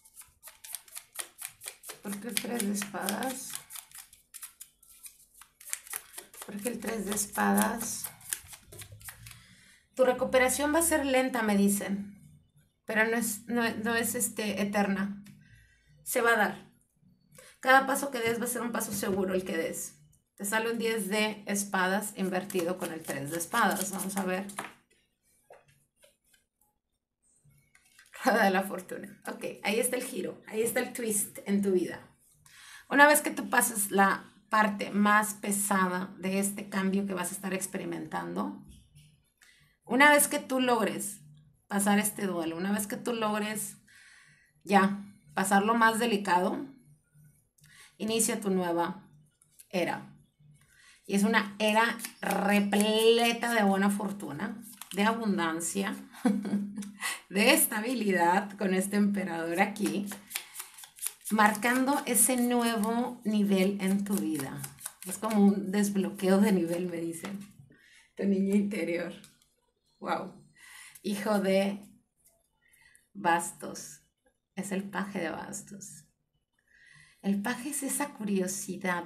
¿Por qué el tres de espadas? ¿Por qué el tres de espadas? Tu recuperación va a ser lenta, me dicen, pero no es, no, no es este, eterna. Se va a dar. Cada paso que des va a ser un paso seguro el que des. Te sale un diez de espadas invertido con el tres de espadas. Vamos a ver. Rueda de la fortuna. Ok, ahí está el giro. Ahí está el twist en tu vida. Una vez que tú pases la parte más pesada de este cambio que vas a estar experimentando, una vez que tú logres pasar este duelo, una vez que tú logres ya pasar lo más delicado, inicia tu nueva era. Y es una era repleta de buena fortuna, de abundancia, de estabilidad con este emperador aquí, marcando ese nuevo nivel en tu vida. Es como un desbloqueo de nivel, me dicen. Tu niño interior. Wow. Hijo de bastos. Es el paje de bastos. El paje es esa curiosidad.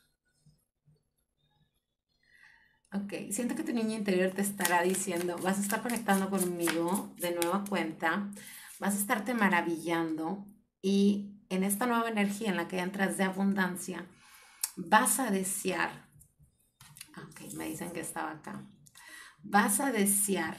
Ok, siento que tu niño interior te estará diciendo, vas a estar conectando conmigo de nueva cuenta, vas a estarte maravillando y en esta nueva energía en la que entras de abundancia, vas a desear, ok, me dicen que estaba acá, vas a desear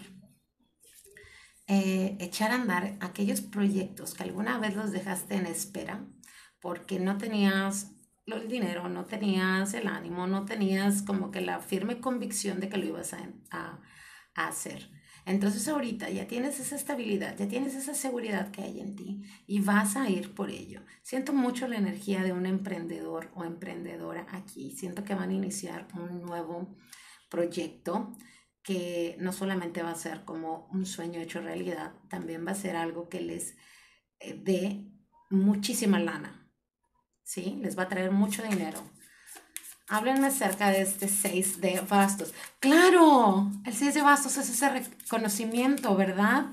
eh, echar a andar aquellos proyectos que alguna vez los dejaste en espera porque no tenías el dinero, no tenías el ánimo, no tenías como que la firme convicción de que lo ibas a, a, a hacer. Entonces ahorita ya tienes esa estabilidad, ya tienes esa seguridad que hay en ti y vas a ir por ello. Siento mucho la energía de un emprendedor o emprendedora aquí. Siento que van a iniciar un nuevo proyecto que no solamente va a ser como un sueño hecho realidad, también va a ser algo que les eh, dé muchísima lana, ¿sí? Les va a traer mucho dinero. Háblenme acerca de este seis de bastos. ¡Claro! El seis de bastos es ese reconocimiento, ¿verdad?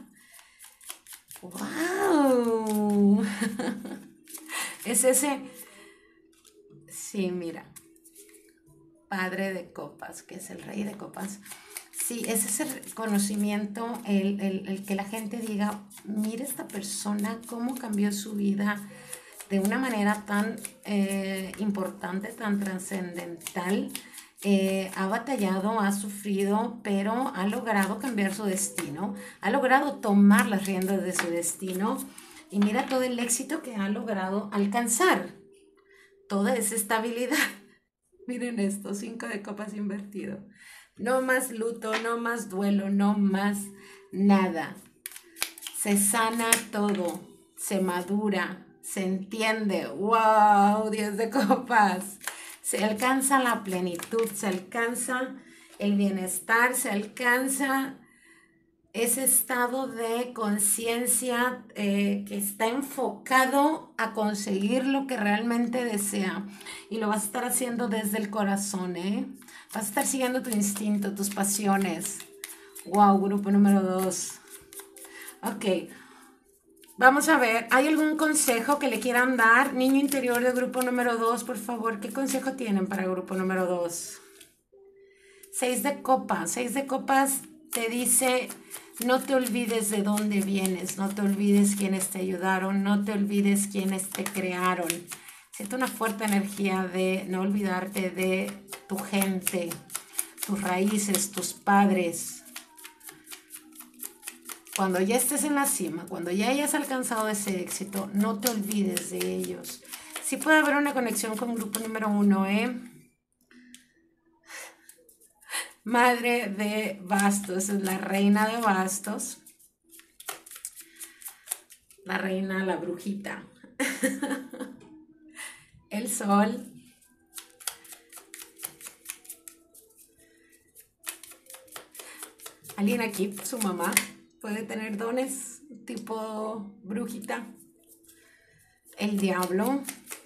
¡Wow! Es ese... Sí, mira. Padre de copas, que es el rey de copas. Sí, es ese reconocimiento, el, el, el que la gente diga, mira esta persona, cómo cambió su vida de una manera tan eh, importante, tan trascendental. Eh, ha batallado, ha sufrido, pero ha logrado cambiar su destino, ha logrado tomar las riendas de su destino y mira todo el éxito que ha logrado alcanzar, toda esa estabilidad. Miren esto, cinco de copas invertido. No más luto, no más duelo, no más nada. Se sana todo, se madura, se entiende. ¡Wow! diez de copas. Se alcanza la plenitud, se alcanza el bienestar, se alcanza ese estado de conciencia eh, que está enfocado a conseguir lo que realmente desea. Y lo vas a estar haciendo desde el corazón, ¿eh? Vas a estar siguiendo tu instinto, tus pasiones. ¡Wow! Grupo número dos. Ok. Vamos a ver, ¿hay algún consejo que le quieran dar? Niño interior del grupo número dos, por favor, ¿qué consejo tienen para el grupo número dos? Seis de copas, seis de copas te dice, no te olvides de dónde vienes, no te olvides quiénes te ayudaron, no te olvides quiénes te crearon. Siento una fuerte energía de no olvidarte de tu gente, tus raíces, tus padres. Cuando ya estés en la cima, cuando ya hayas alcanzado ese éxito, no te olvides de ellos. Sí puede haber una conexión con grupo número uno, ¿eh? Madre de bastos, es la reina de bastos. La reina, la brujita. El sol. Alguien aquí, su mamá, puede tener dones tipo brujita. El diablo.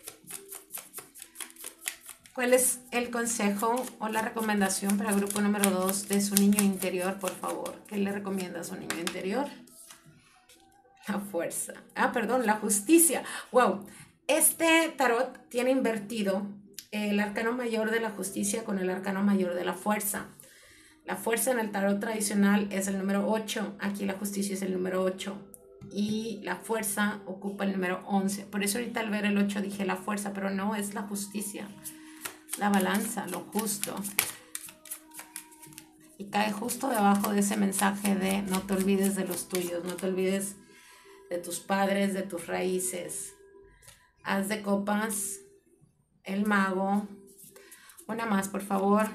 ¿Cuál es el consejo o la recomendación para el grupo número dos de su niño interior, por favor? ¿Qué le recomienda a su niño interior? La fuerza. Ah, perdón, la justicia. Wow. Este tarot tiene invertido el arcano mayor de la justicia con el arcano mayor de la fuerza. La fuerza en el tarot tradicional es el número ocho. Aquí la justicia es el número ocho. Y la fuerza ocupa el número once. Por eso ahorita al ver el ocho dije la fuerza, pero no, es la justicia. La balanza, lo justo. Y cae justo debajo de ese mensaje de no te olvides de los tuyos, no te olvides de tus padres, de tus raíces. Haz de copas, el mago. Una más, por favor.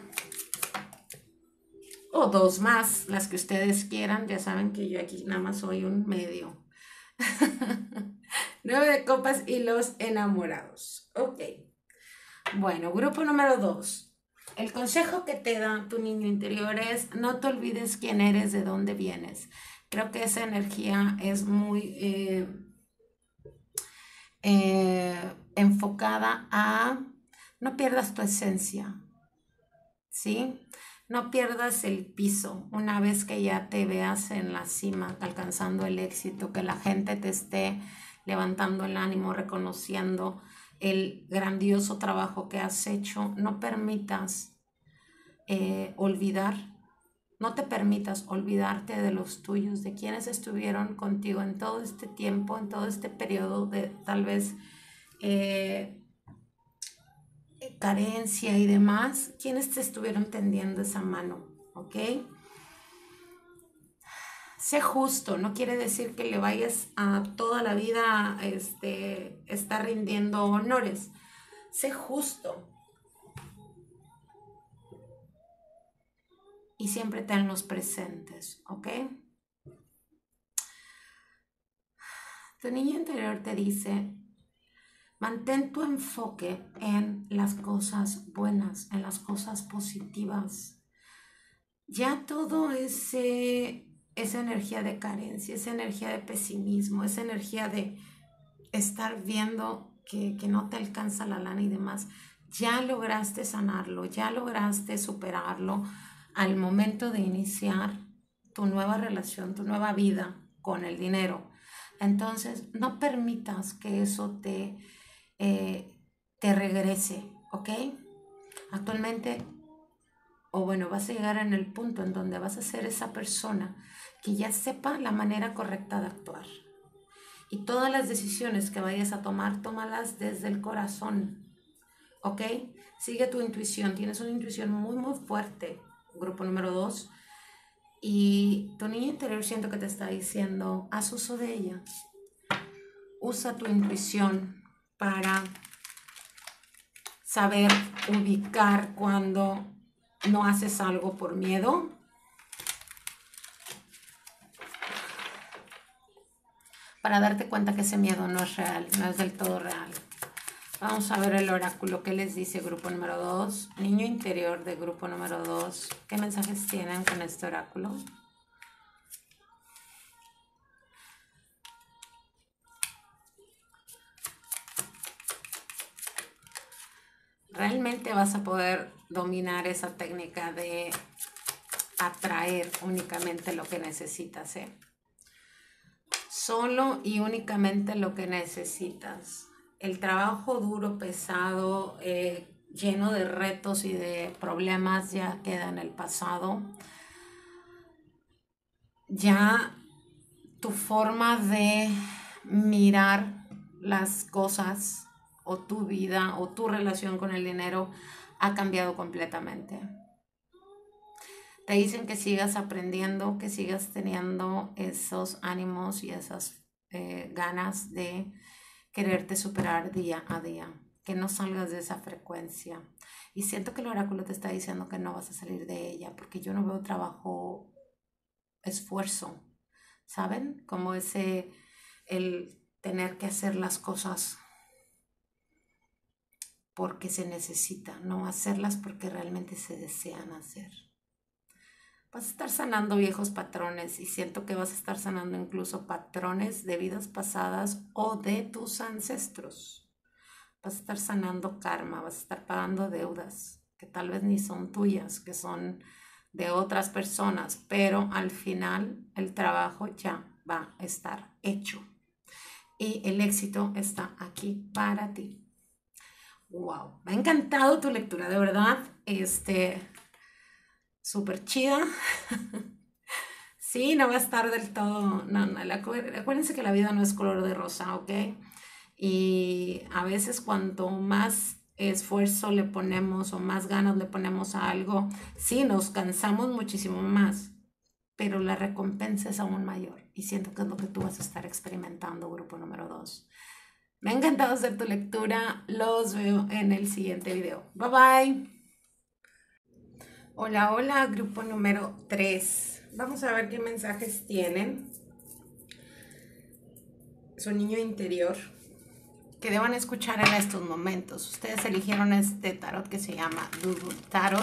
O dos más, las que ustedes quieran. Ya saben que yo aquí nada más soy un medio. Nueve de copas y los enamorados. Ok. Bueno, grupo número dos. El consejo que te da tu niño interior es no te olvides quién eres, de dónde vienes. Creo que esa energía es muy eh, eh, enfocada a no pierdas tu esencia, ¿sí? No pierdas el piso una vez que ya te veas en la cima, alcanzando el éxito, que la gente te esté levantando el ánimo, reconociendo el grandioso trabajo que has hecho. No permitas eh, olvidar, no te permitas olvidarte de los tuyos, de quienes estuvieron contigo en todo este tiempo, en todo este periodo de tal vez eh, carencia y demás, quienes te estuvieron tendiendo esa mano, ¿ok? Sé justo, no quiere decir que le vayas a toda la vida este, estar rindiendo honores. Sé justo. Y siempre tenlos presentes, ¿ok? ¿ok? Tu niño interior te dice, mantén tu enfoque en las cosas buenas, en las cosas positivas. Ya todo ese, esa energía de carencia, esa energía de pesimismo, esa energía de estar viendo que, que no te alcanza la lana y demás, ya lograste sanarlo, ya lograste superarlo al momento de iniciar tu nueva relación, tu nueva vida con el dinero. Entonces, no permitas que eso te, eh, te regrese, ¿ok? Actualmente, o bueno, vas a llegar en el punto en donde vas a ser esa persona que ya sepa la manera correcta de actuar. Y todas las decisiones que vayas a tomar, tómalas desde el corazón, ¿ok? Sigue tu intuición, tienes una intuición muy, muy fuerte, grupo número dos. Y tu niño interior siento que te está diciendo, haz uso de ella. Usa tu intuición para saber ubicar cuando no haces algo por miedo. Para darte cuenta que ese miedo no es real, no es del todo real. Vamos a ver el oráculo. ¿Qué les dice grupo número dos? Niño interior de grupo número dos. ¿Qué mensajes tienen con este oráculo? Realmente vas a poder dominar esa técnica de atraer únicamente lo que necesitas, ¿eh? Solo y únicamente lo que necesitas. El trabajo duro, pesado, eh, lleno de retos y de problemas ya queda en el pasado. Ya tu forma de mirar las cosas o tu vida o tu relación con el dinero ha cambiado completamente. Te dicen que sigas aprendiendo, que sigas teniendo esos ánimos y esas eh, ganas de quererte superar día a día, que no salgas de esa frecuencia. Y siento que el oráculo te está diciendo que no vas a salir de ella, porque yo no veo trabajo, esfuerzo, ¿saben? Como ese, el tener que hacer las cosas porque se necesita, no hacerlas porque realmente se desean hacer. Vas a estar sanando viejos patrones y siento que vas a estar sanando incluso patrones de vidas pasadas o de tus ancestros. Vas a estar sanando karma, vas a estar pagando deudas que tal vez ni son tuyas, que son de otras personas, pero al final el trabajo ya va a estar hecho y el éxito está aquí para ti. Wow, me ha encantado tu lectura, de verdad, este, súper chida. Sí, no va a estar del todo, no, no, acuérdense que la vida no es color de rosa, ¿ok? Y a veces cuanto más esfuerzo le ponemos o más ganas le ponemos a algo, sí, nos cansamos muchísimo más, pero la recompensa es aún mayor. Y siento que es lo que tú vas a estar experimentando, grupo número dos. Me ha encantado hacer tu lectura. Los veo en el siguiente video. Bye bye. Hola, hola, grupo número tres. Vamos a ver qué mensajes tienen su niño interior que deban escuchar en estos momentos. Ustedes eligieron este tarot que se llama Dudu Tarot.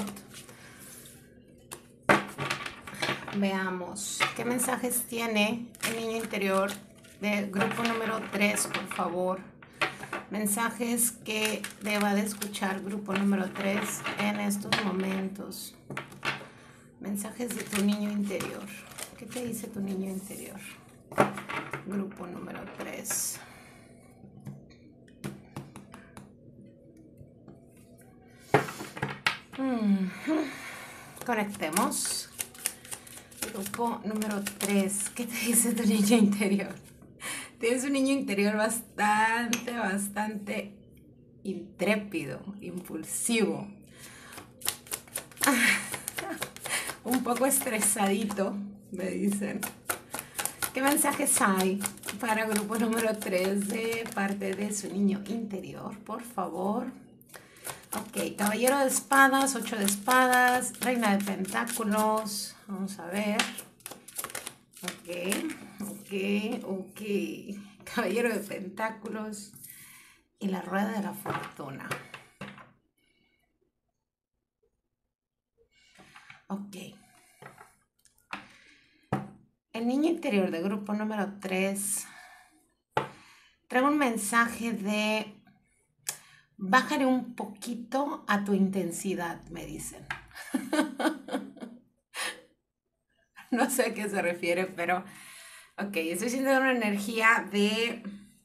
Veamos qué mensajes tiene el niño interior del grupo número tres, por favor. Mensajes que deba de escuchar grupo número tres en estos momentos. Mensajes de tu niño interior. ¿Qué te dice tu niño interior? Grupo número tres. Hmm. Conectemos. Grupo número tres. ¿Qué te dice tu niño interior? Tienes un niño interior bastante, bastante intrépido, impulsivo. Un poco estresadito, me dicen. ¿Qué mensajes hay para grupo número tres de parte de su niño interior, por favor? Ok, caballero de espadas, ocho de espadas, reina de pentáculos. Vamos a ver. ok, ok. Caballero de Pentáculos y la rueda de la fortuna. Ok. El niño interior de grupo número tres trae un mensaje de bájale un poquito a tu intensidad, me dicen. No sé a qué se refiere, pero ok, estoy sintiendo una energía de...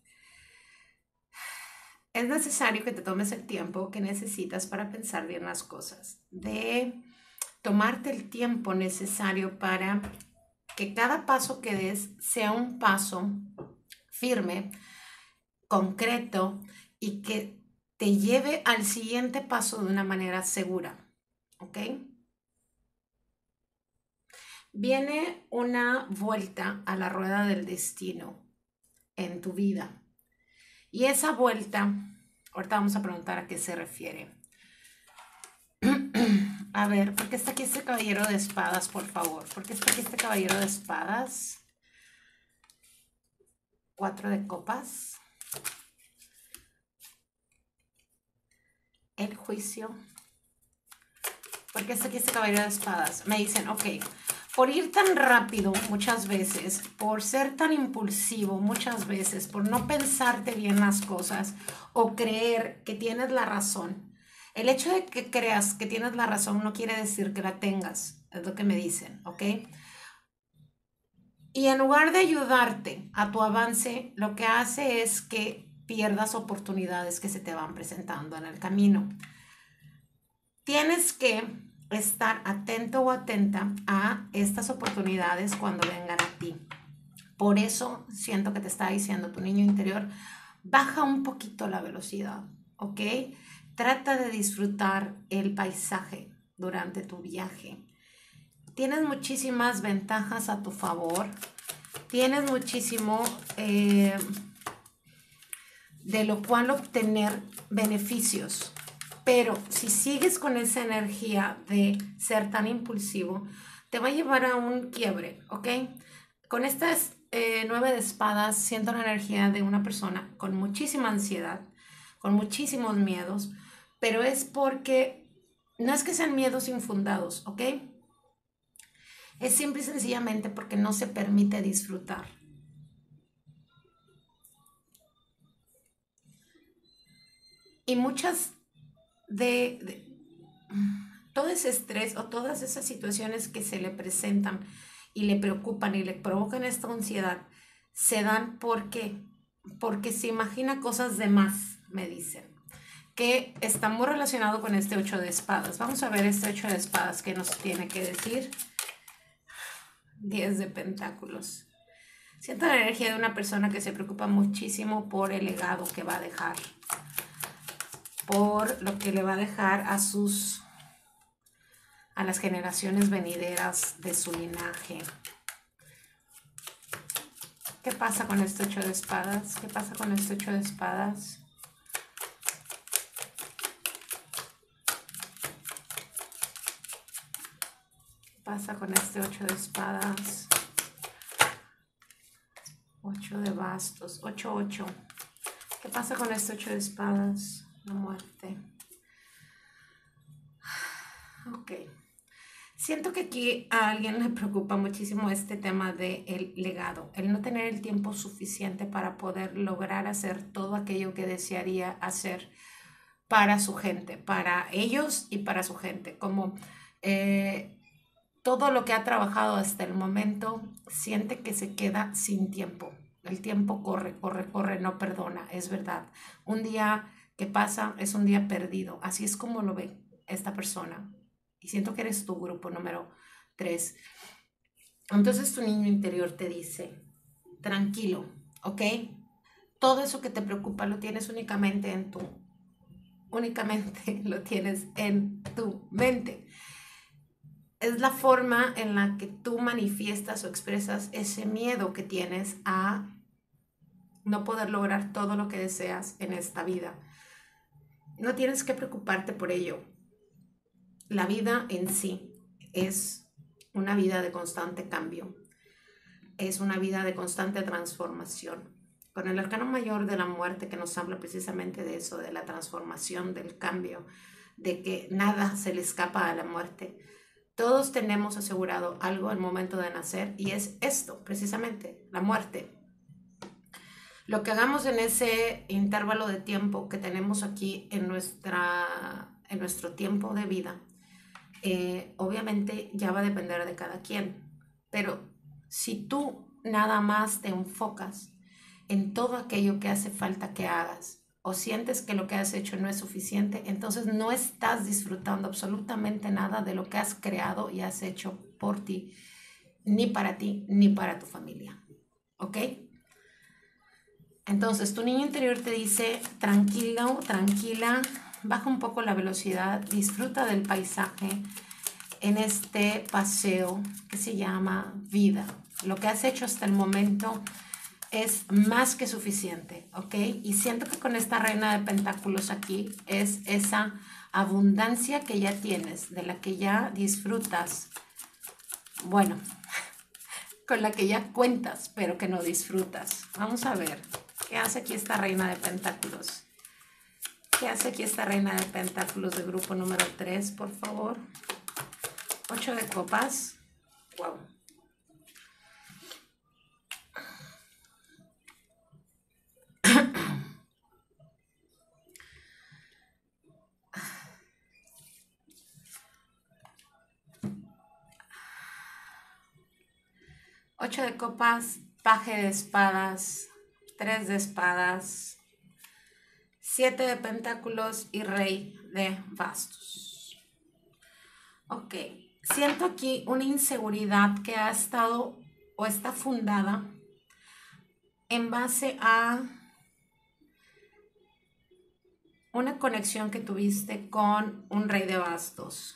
Es necesario que te tomes el tiempo que necesitas para pensar bien las cosas, de tomarte el tiempo necesario para que cada paso que des sea un paso firme, concreto y que te lleve al siguiente paso de una manera segura, ¿ok? Viene una vuelta a la rueda del destino en tu vida. Y esa vuelta, ahorita vamos a preguntar a qué se refiere. A ver, ¿por qué está aquí este caballero de espadas, por favor? ¿Por qué está aquí este caballero de espadas? Cuatro de copas. El juicio. ¿Por qué está aquí este caballero de espadas? Me dicen, ok, por ir tan rápido muchas veces, por ser tan impulsivo muchas veces, por no pensarte bien las cosas o creer que tienes la razón. El hecho de que creas que tienes la razón no quiere decir que la tengas, es lo que me dicen, ¿ok? Y en lugar de ayudarte a tu avance, lo que hace es que pierdas oportunidades que se te van presentando en el camino. Tienes que estar atento o atenta a estas oportunidades cuando vengan a ti. Por eso siento que te está diciendo tu niño interior, baja un poquito la velocidad, ¿ok? Trata de disfrutar el paisaje durante tu viaje. Tienes muchísimas ventajas a tu favor. Tienes muchísimo eh, de lo cual obtener beneficios. Pero si sigues con esa energía de ser tan impulsivo, te va a llevar a un quiebre, ¿ok? Con estas eh, nueve de espadas siento la energía de una persona con muchísima ansiedad, con muchísimos miedos, pero es porque no es que sean miedos infundados, ¿ok? Es simple y sencillamente porque no se permite disfrutar. Y muchas de, de todo ese estrés o todas esas situaciones que se le presentan y le preocupan y le provocan esta ansiedad, se dan porque, porque se imagina cosas de más, me dicen, que está muy relacionado con este ocho de espadas. Vamos a ver este ocho de espadas que nos tiene que decir. diez de pentáculos. Siento la energía de una persona que se preocupa muchísimo por el legado que va a dejar, por lo que le va a dejar a sus a las generaciones venideras de su linaje. ¿Qué pasa con este ocho de espadas? ¿Qué pasa con este ocho de espadas? ¿Qué pasa con este ocho de espadas? ocho de bastos, ocho, ocho. ¿Qué pasa con este ocho de espadas? La muerte. Ok. Siento que aquí a alguien le preocupa muchísimo este tema del legado, el no tener el tiempo suficiente para poder lograr hacer todo aquello que desearía hacer para su gente, para ellos y para su gente, como eh, todo lo que ha trabajado hasta el momento, siente que se queda sin tiempo. El tiempo corre, corre, corre, no perdona, es verdad. Un día que pasa es un día perdido, así es como lo ve esta persona. Y siento que eres tu grupo número tres. Entonces tu niño interior te dice, tranquilo, ¿ok? Todo eso que te preocupa lo tienes únicamente en tu, únicamente lo tienes en tu mente. Es la forma en la que tú manifiestas o expresas ese miedo que tienes a no poder lograr todo lo que deseas en esta vida. No tienes que preocuparte por ello. La vida en sí es una vida de constante cambio. es una vida de constante transformación. Con el arcano mayor de la muerte, que nos habla precisamente de eso, de la transformación, del cambio, de que nada se le escapa a la muerte. Todos tenemos asegurado algo al momento de nacer, y es esto, precisamente, la muerte. Lo que hagamos en ese intervalo de tiempo que tenemos aquí en, nuestra, en nuestro tiempo de vida, eh, obviamente ya va a depender de cada quien. Pero si tú nada más te enfocas en todo aquello que hace falta que hagas, o sientes que lo que has hecho no es suficiente, entonces no estás disfrutando absolutamente nada de lo que has creado y has hecho por ti, ni para ti, ni para tu familia. ¿Ok? Entonces tu niño interior te dice, tranquilo, tranquila, baja un poco la velocidad, disfruta del paisaje en este paseo que se llama vida. Lo que has hecho hasta el momento es más que suficiente, ¿ok? Y siento que con esta reina de pentáculos aquí es esa abundancia que ya tienes, de la que ya disfrutas, bueno, con la que ya cuentas, pero que no disfrutas. Vamos a ver, ¿qué hace aquí esta reina de pentáculos? ¿Qué hace aquí esta reina de pentáculos de grupo número tres, por favor? Ocho de copas. Wow. Ocho de copas, paje de espadas, tres de espadas, siete de pentáculos y rey de bastos. Ok, siento aquí una inseguridad que ha estado o está fundada en base a una conexión que tuviste con un rey de bastos.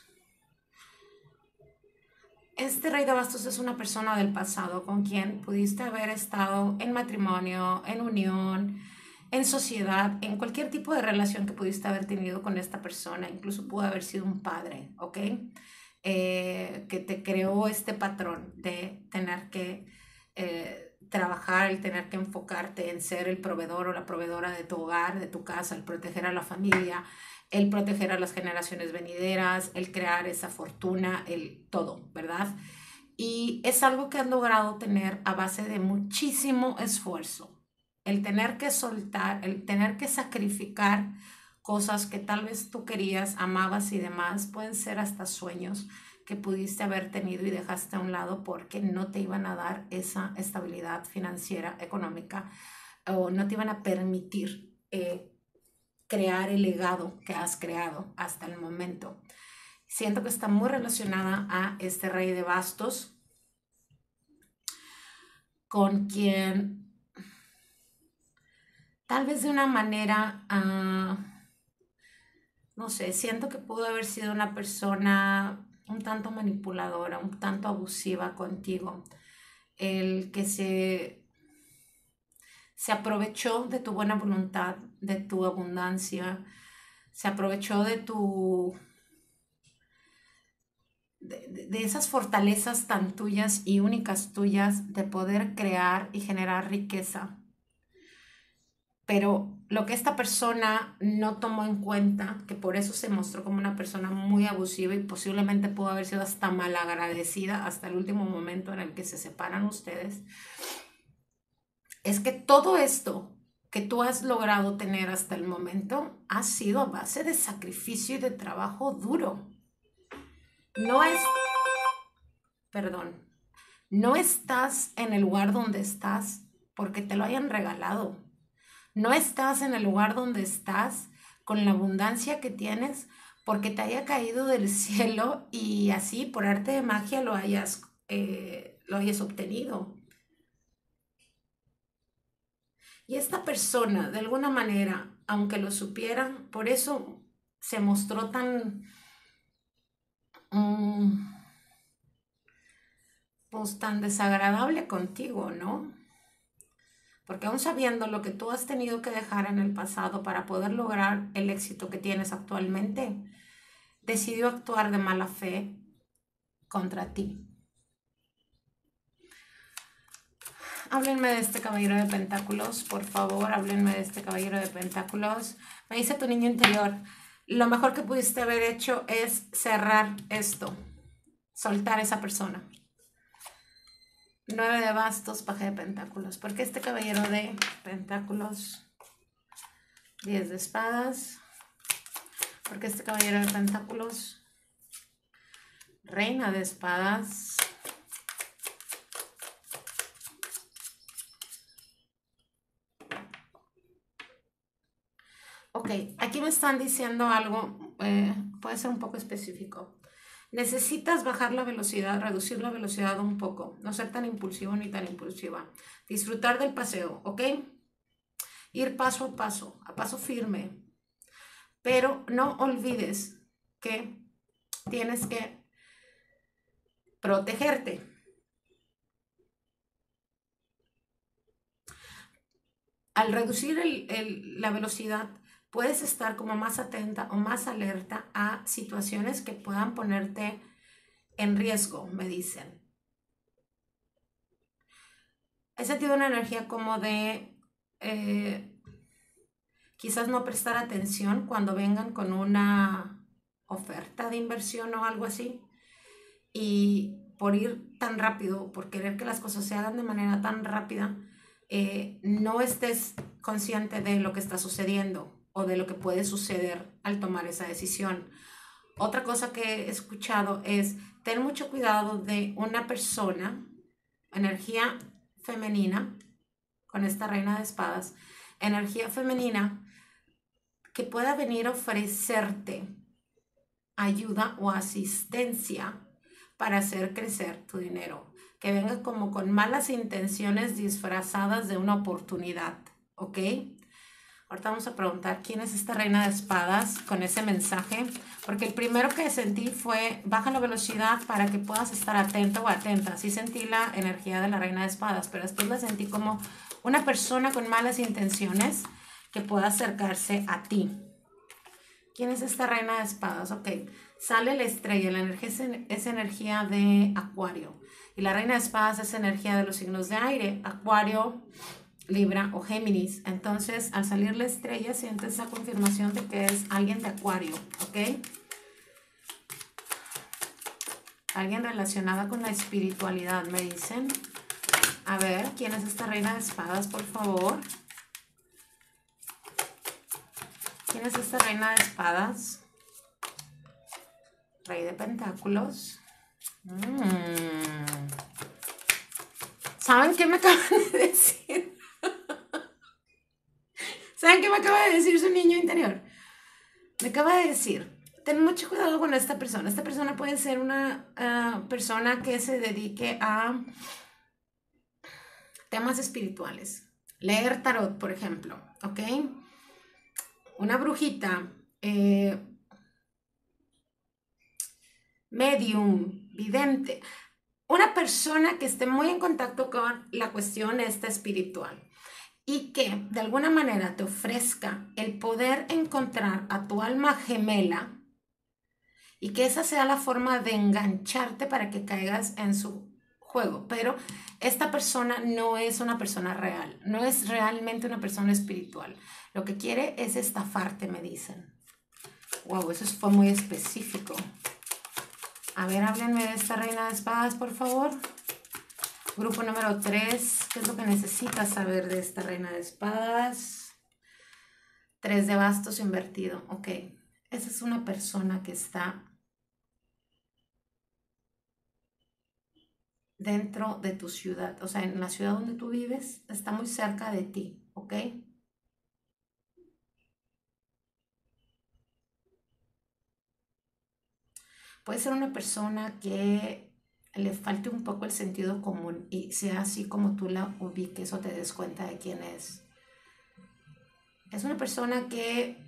Este rey de bastos es una persona del pasado con quien pudiste haber estado en matrimonio, en unión, en sociedad, en cualquier tipo de relación que pudiste haber tenido con esta persona. Incluso pudo haber sido un padre, ¿ok? Eh, que te creó este patrón de tener que eh, trabajar, el tener que enfocarte en ser el proveedor o la proveedora de tu hogar, de tu casa, el proteger a la familia, el proteger a las generaciones venideras, el crear esa fortuna, el todo, ¿verdad? Y es algo que has logrado tener a base de muchísimo esfuerzo. El tener que soltar, el tener que sacrificar cosas que tal vez tú querías, amabas y demás, pueden ser hasta sueños que pudiste haber tenido y dejaste a un lado porque no te iban a dar esa estabilidad financiera, económica, o no te iban a permitir eh, crear el legado que has creado hasta el momento. Siento que está muy relacionada a este rey de bastos, con quien tal vez de una manera, uh, no sé, siento que pudo haber sido una persona un tanto manipuladora, un tanto abusiva contigo, el que se, se aprovechó de tu buena voluntad, de tu abundancia, se aprovechó de tu De, de, esas fortalezas tan tuyas y únicas tuyas de poder crear y generar riqueza. Pero lo que esta persona no tomó en cuenta, que por eso se mostró como una persona muy abusiva y posiblemente pudo haber sido hasta malagradecida hasta el último momento en el que se separan ustedes, es que todo esto que tú has logrado tener hasta el momento ha sido a base de sacrificio y de trabajo duro. No es, perdón, no estás en el lugar donde estás porque te lo hayan regalado. No estás en el lugar donde estás con la abundancia que tienes porque te haya caído del cielo y así por arte de magia lo hayas, eh, lo hayas obtenido. Y esta persona, de alguna manera, aunque lo supiera, por eso se mostró tan, um, pues tan desagradable contigo, ¿no? Porque aún sabiendo lo que tú has tenido que dejar en el pasado para poder lograr el éxito que tienes actualmente, decidió actuar de mala fe contra ti. Háblenme de este caballero de pentáculos, por favor, háblenme de este caballero de pentáculos. Me dice tu niño interior, lo mejor que pudiste haber hecho es cerrar esto, soltar a esa persona. Nueve de bastos, paje de pentáculos. ¿Por qué este caballero de pentáculos? Diez de espadas. ¿Por qué este caballero de pentáculos? Reina de espadas. Ok, aquí me están diciendo algo, eh, puede ser un poco específico. Necesitas bajar la velocidad, reducir la velocidad un poco, no ser tan impulsivo ni tan impulsiva. Disfrutar del paseo, ¿ok? Ir paso a paso, a paso firme. Pero no olvides que tienes que protegerte. Al reducir el, el, la velocidad, puedes estar como más atenta o más alerta a situaciones que puedan ponerte en riesgo, me dicen. He sentido una energía como de eh, quizás no prestar atención cuando vengan con una oferta de inversión o algo así. Y por ir tan rápido, por querer que las cosas se hagan de manera tan rápida, eh, no estés consciente de lo que está sucediendo o de lo que puede suceder al tomar esa decisión. Otra cosa que he escuchado es, ten mucho cuidado de una persona, energía femenina, con esta reina de espadas, energía femenina que pueda venir a ofrecerte ayuda o asistencia para hacer crecer tu dinero, que venga como con malas intenciones disfrazadas de una oportunidad, ¿ok? Ahorita vamos a preguntar quién es esta reina de espadas con ese mensaje, porque el primero que sentí fue baja la velocidad para que puedas estar atento o atenta. Sí sentí la energía de la reina de espadas, pero después la sentí como una persona con malas intenciones que pueda acercarse a ti. ¿Quién es esta reina de espadas? Ok, sale la estrella, la energía es, es energía de Acuario. Y la reina de espadas es energía de los signos de aire, Acuario, Libra o Géminis. Entonces, al salir la estrella, sientes esa confirmación de que es alguien de Acuario, ¿ok? Alguien relacionada con la espiritualidad, me dicen. A ver, ¿quién es esta reina de espadas, por favor? ¿Quién es esta reina de espadas? Rey de pentáculos. Mm. ¿Saben qué me acaban de decir? ¿Saben qué me acaba de decir su niño interior? Me acaba de decir, ten mucho cuidado con esta persona. Esta persona puede ser una uh, persona que se dedique a temas espirituales. Leer tarot, por ejemplo, ¿ok? Una brujita, eh, medium, vidente. Una persona que esté muy en contacto con la cuestión esta espiritual y que de alguna manera te ofrezca el poder encontrar a tu alma gemela y que esa sea la forma de engancharte para que caigas en su juego. Pero esta persona no es una persona real, no es realmente una persona espiritual. Lo que quiere es estafarte, me dicen. Wow, eso fue muy específico. A ver, háblenme de esta reina de espadas, por favor. Grupo número tres, ¿qué es lo que necesitas saber de esta reina de espadas? Tres de bastos invertido, ok. Esa es una persona que está dentro de tu ciudad, o sea, en la ciudad donde tú vives, está muy cerca de ti, ¿ok? Puede ser una persona que le falte un poco el sentido común y sea así como tú la ubiques o te des cuenta de quién es. Es una persona que...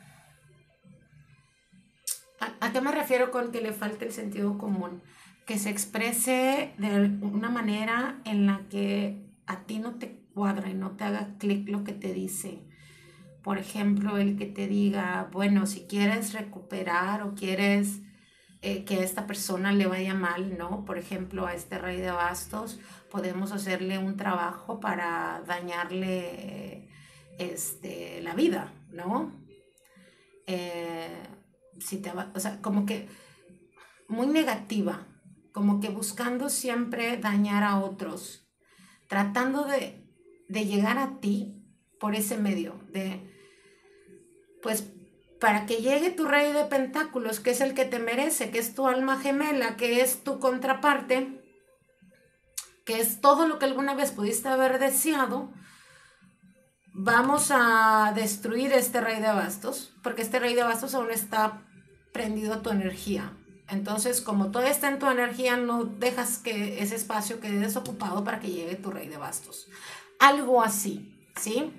¿A, a qué me refiero con que le falte el sentido común? Que se exprese de una manera en la que a ti no te cuadra y no te haga clic lo que te dice. Por ejemplo, el que te diga, bueno, si quieres recuperar o quieres eh, que a esta persona le vaya mal, ¿no? Por ejemplo, a este rey de bastos podemos hacerle un trabajo para dañarle este, la vida, ¿no? Eh, si te va, o sea, como que muy negativa, como que buscando siempre dañar a otros, tratando de, de llegar a ti por ese medio, de, pues, para que llegue tu rey de pentáculos, que es el que te merece, que es tu alma gemela, que es tu contraparte, que es todo lo que alguna vez pudiste haber deseado. Vamos a destruir este rey de bastos, porque este rey de bastos aún está prendido a tu energía. Entonces, como todo está en tu energía, no dejas que ese espacio quede desocupado para que llegue tu rey de bastos. Algo así, ¿sí?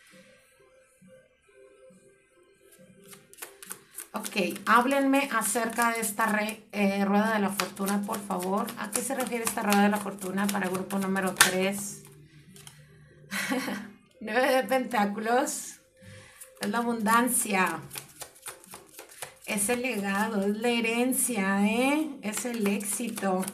Ok, háblenme acerca de esta re, eh, rueda de la fortuna, por favor. ¿A qué se refiere esta rueda de la fortuna para grupo número tres? Nueve de pentáculos. Es la abundancia. Es el legado, es la herencia, ¿eh? Es el éxito.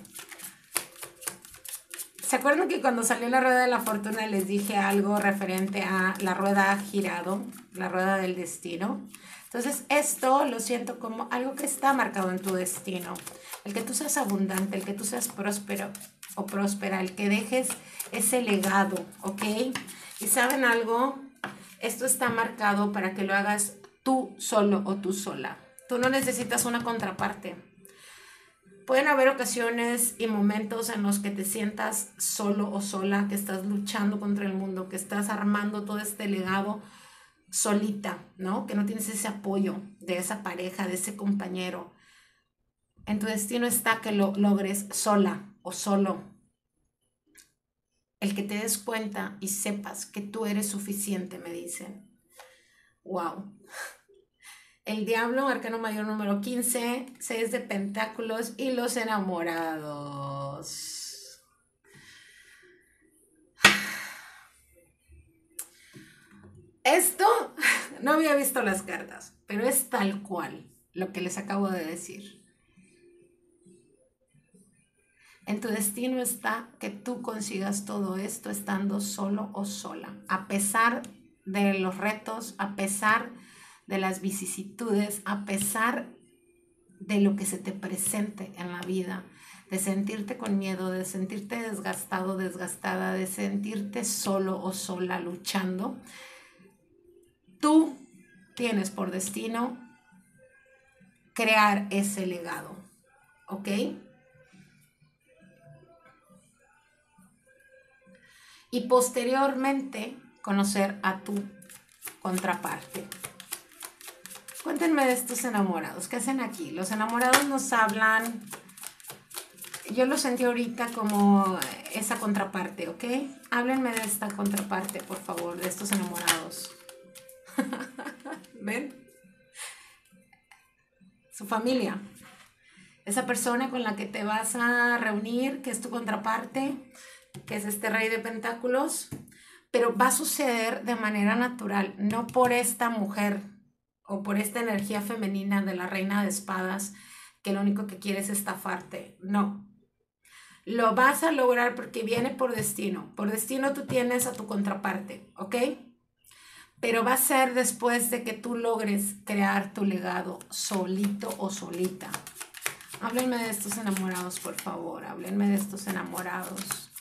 ¿Se acuerdan que cuando salió la rueda de la fortuna les dije algo referente a la rueda girado, la rueda del destino? Entonces esto lo siento como algo que está marcado en tu destino. El que tú seas abundante, el que tú seas próspero o próspera, el que dejes ese legado, ¿ok? Y ¿saben algo? Esto está marcado para que lo hagas tú solo o tú sola. Tú no necesitas una contraparte. Pueden haber ocasiones y momentos en los que te sientas solo o sola, que estás luchando contra el mundo, que estás armando todo este legado solita, ¿no? Que no tienes ese apoyo de esa pareja, de ese compañero. En tu destino está que lo logres sola o solo. El que te des cuenta y sepas que tú eres suficiente, me dicen. Wow. El diablo, arcano mayor número quince, seis de pentáculos y los enamorados. Esto, no había visto las cartas, pero es tal cual lo que les acabo de decir. En tu destino está que tú consigas todo esto estando solo o sola, a pesar de los retos, a pesar de las vicisitudes, a pesar de lo que se te presente en la vida, de sentirte con miedo, de sentirte desgastado, desgastada, de sentirte solo o sola luchando. Tú tienes por destino crear ese legado, ¿ok? Y posteriormente conocer a tu contraparte. Cuéntenme de estos enamorados. ¿Qué hacen aquí? Los enamorados nos hablan, yo lo sentí ahorita como esa contraparte, ¿ok? Háblenme de esta contraparte, por favor, de estos enamorados. ¿Ven? Su familia. Esa persona con la que te vas a reunir, que es tu contraparte, que es este rey de pentáculos, pero va a suceder de manera natural, no por esta mujer o por esta energía femenina de la reina de espadas, que lo único que quiere es estafarte. No. Lo vas a lograr porque viene por destino. Por destino tú tienes a tu contraparte, ¿ok? Pero va a ser después de que tú logres crear tu legado solito o solita. Háblenme de estos enamorados, por favor. Háblenme de estos enamorados.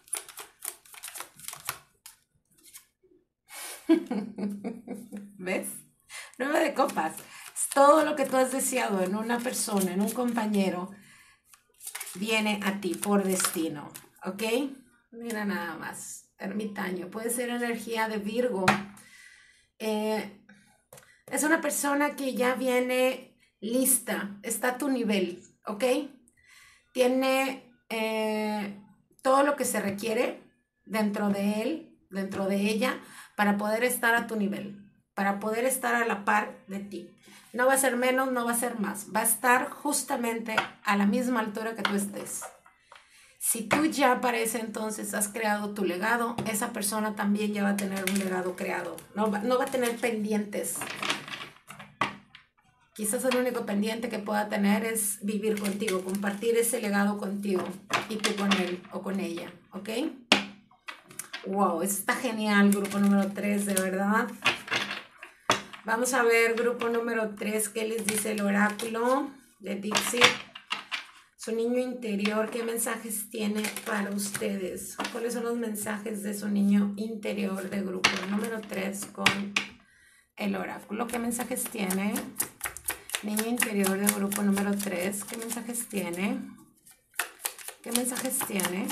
¿Ves? Nueve de copas. Es todo lo que tú has deseado en una persona, en un compañero, viene a ti por destino, ¿ok? Mira nada más. Ermitaño. Puede ser energía de Virgo. Eh, es una persona que ya viene lista, está a tu nivel, ¿ok? Tiene eh, todo lo que se requiere dentro de él, dentro de ella, para poder estar a tu nivel, para poder estar a la par de ti. No va a ser menos, no va a ser más, va a estar justamente a la misma altura que tú estés. Si tú ya para ese entonces has creado tu legado, esa persona también ya va a tener un legado creado. No va, no va a tener pendientes. Quizás el único pendiente que pueda tener es vivir contigo, compartir ese legado contigo y tú con él o con ella, ¿ok? Wow, está genial, grupo número tres, de verdad. Vamos a ver, grupo número tres, ¿qué les dice el oráculo de Dixit? Su niño interior, ¿qué mensajes tiene para ustedes? ¿Cuáles son los mensajes de su niño interior de grupo número tres con el oráculo? ¿Qué mensajes tiene? Niño interior de grupo número tres, ¿qué mensajes tiene? ¿Qué mensajes tiene?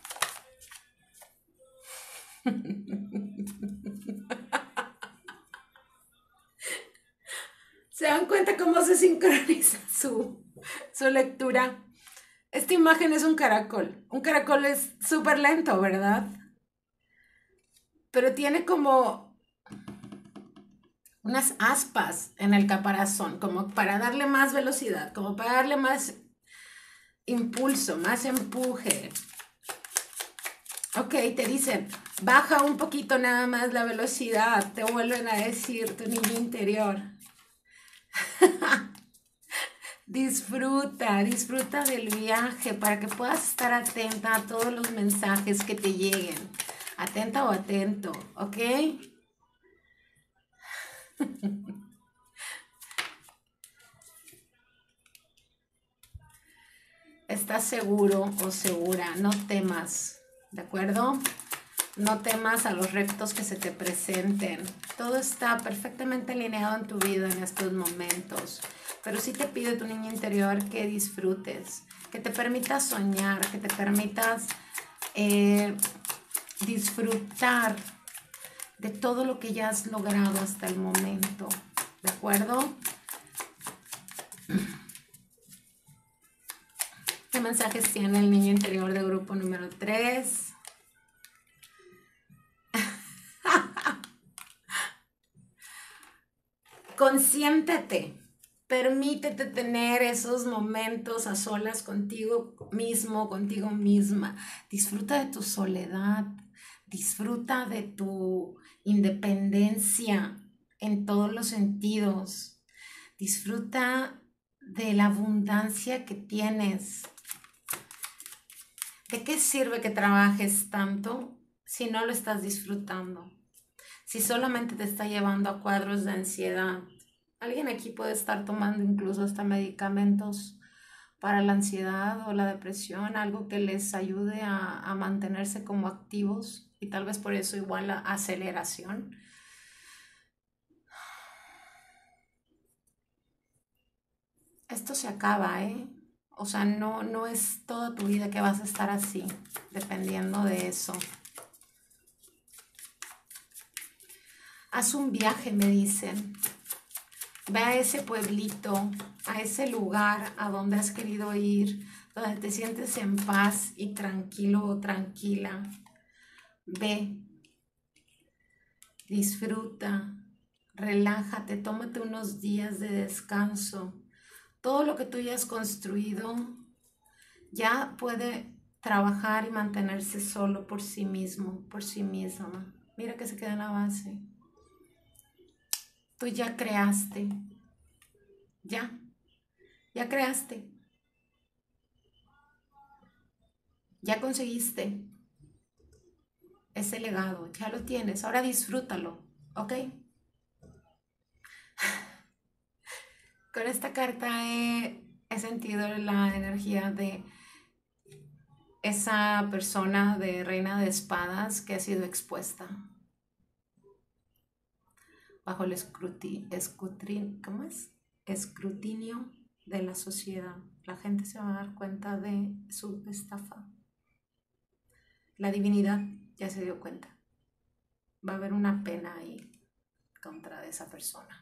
¿Se dan cuenta cómo se sincroniza su, su lectura? Esta imagen es un caracol. Un caracol es súper lento, ¿verdad? Pero tiene como unas aspas en el caparazón, como para darle más velocidad, como para darle más impulso, más empuje. Ok, te dicen, baja un poquito nada más la velocidad, te vuelven a decir tu niño interior. Disfruta, disfruta del viaje para que puedas estar atenta a todos los mensajes que te lleguen. Atenta o atento, ¿ok? Estás seguro o segura, no temas, ¿de acuerdo? No temas a los retos que se te presenten. Todo está perfectamente alineado en tu vida en estos momentos. Pero sí te pide tu niño interior que disfrutes, que te permitas soñar, que te permitas eh, disfrutar de todo lo que ya has logrado hasta el momento. ¿De acuerdo? ¿Qué mensajes tiene el niño interior de grupo número tres? Consiéntete, permítete tener esos momentos a solas contigo mismo, contigo misma. Disfruta de tu soledad, disfruta de tu independencia en todos los sentidos. Disfruta de la abundancia que tienes. ¿De qué sirve que trabajes tanto si no lo estás disfrutando? Si solamente te está llevando a cuadros de ansiedad. Alguien aquí puede estar tomando incluso hasta medicamentos para la ansiedad o la depresión, algo que les ayude a, a mantenerse como activos y tal vez por eso igual la aceleración. Esto se acaba, ¿eh? O sea, no, no es toda tu vida que vas a estar así, dependiendo de eso. Haz un viaje, me dicen. Ve a ese pueblito, a ese lugar a donde has querido ir, donde te sientes en paz y tranquilo o tranquila. Ve, disfruta, relájate, tómate unos días de descanso. Todo lo que tú ya has construido ya puede trabajar y mantenerse solo por sí mismo, por sí misma. Mira que se queda en la base. Tú ya creaste, ya, ya creaste, ya conseguiste ese legado, ya lo tienes, ahora disfrútalo, ¿ok? Con esta carta he, he sentido la energía de esa persona de reina de espadas que ha sido expuesta bajo el escruti, escutrin, ¿cómo es? escrutinio de la sociedad. La gente se va a dar cuenta de su estafa. La divinidad ya se dio cuenta. Va a haber una pena ahí contra esa persona.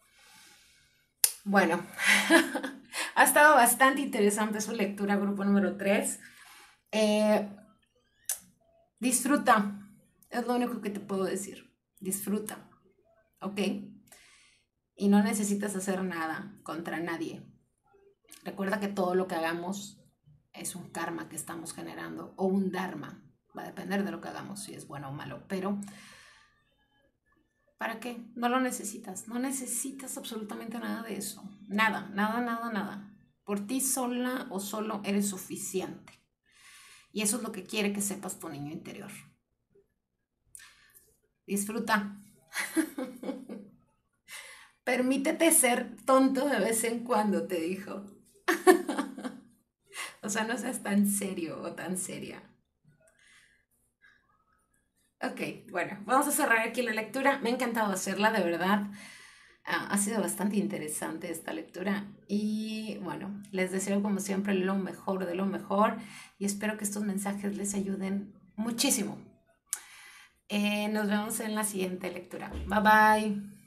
Bueno, ha estado bastante interesante su lectura, grupo número tres. Eh, disfruta, es lo único que te puedo decir. Disfruta, ¿ok? Y no necesitas hacer nada contra nadie. Recuerda que todo lo que hagamos es un karma que estamos generando o un dharma. Va a depender de lo que hagamos, si es bueno o malo, pero ¿Para qué? No lo necesitas. No necesitas absolutamente nada de eso. Nada, nada, nada, nada. Por ti sola o solo eres suficiente. Y eso es lo que quiere que sepas tu niño interior. Disfruta. Permítete ser tonto de vez en cuando, te dijo. O sea, no seas tan serio o tan seria. Ok, bueno, vamos a cerrar aquí la lectura. Me ha encantado hacerla, de verdad. Ah, ha sido bastante interesante esta lectura y bueno, les deseo como siempre lo mejor de lo mejor y espero que estos mensajes les ayuden muchísimo. Eh, nos vemos en la siguiente lectura. Bye bye.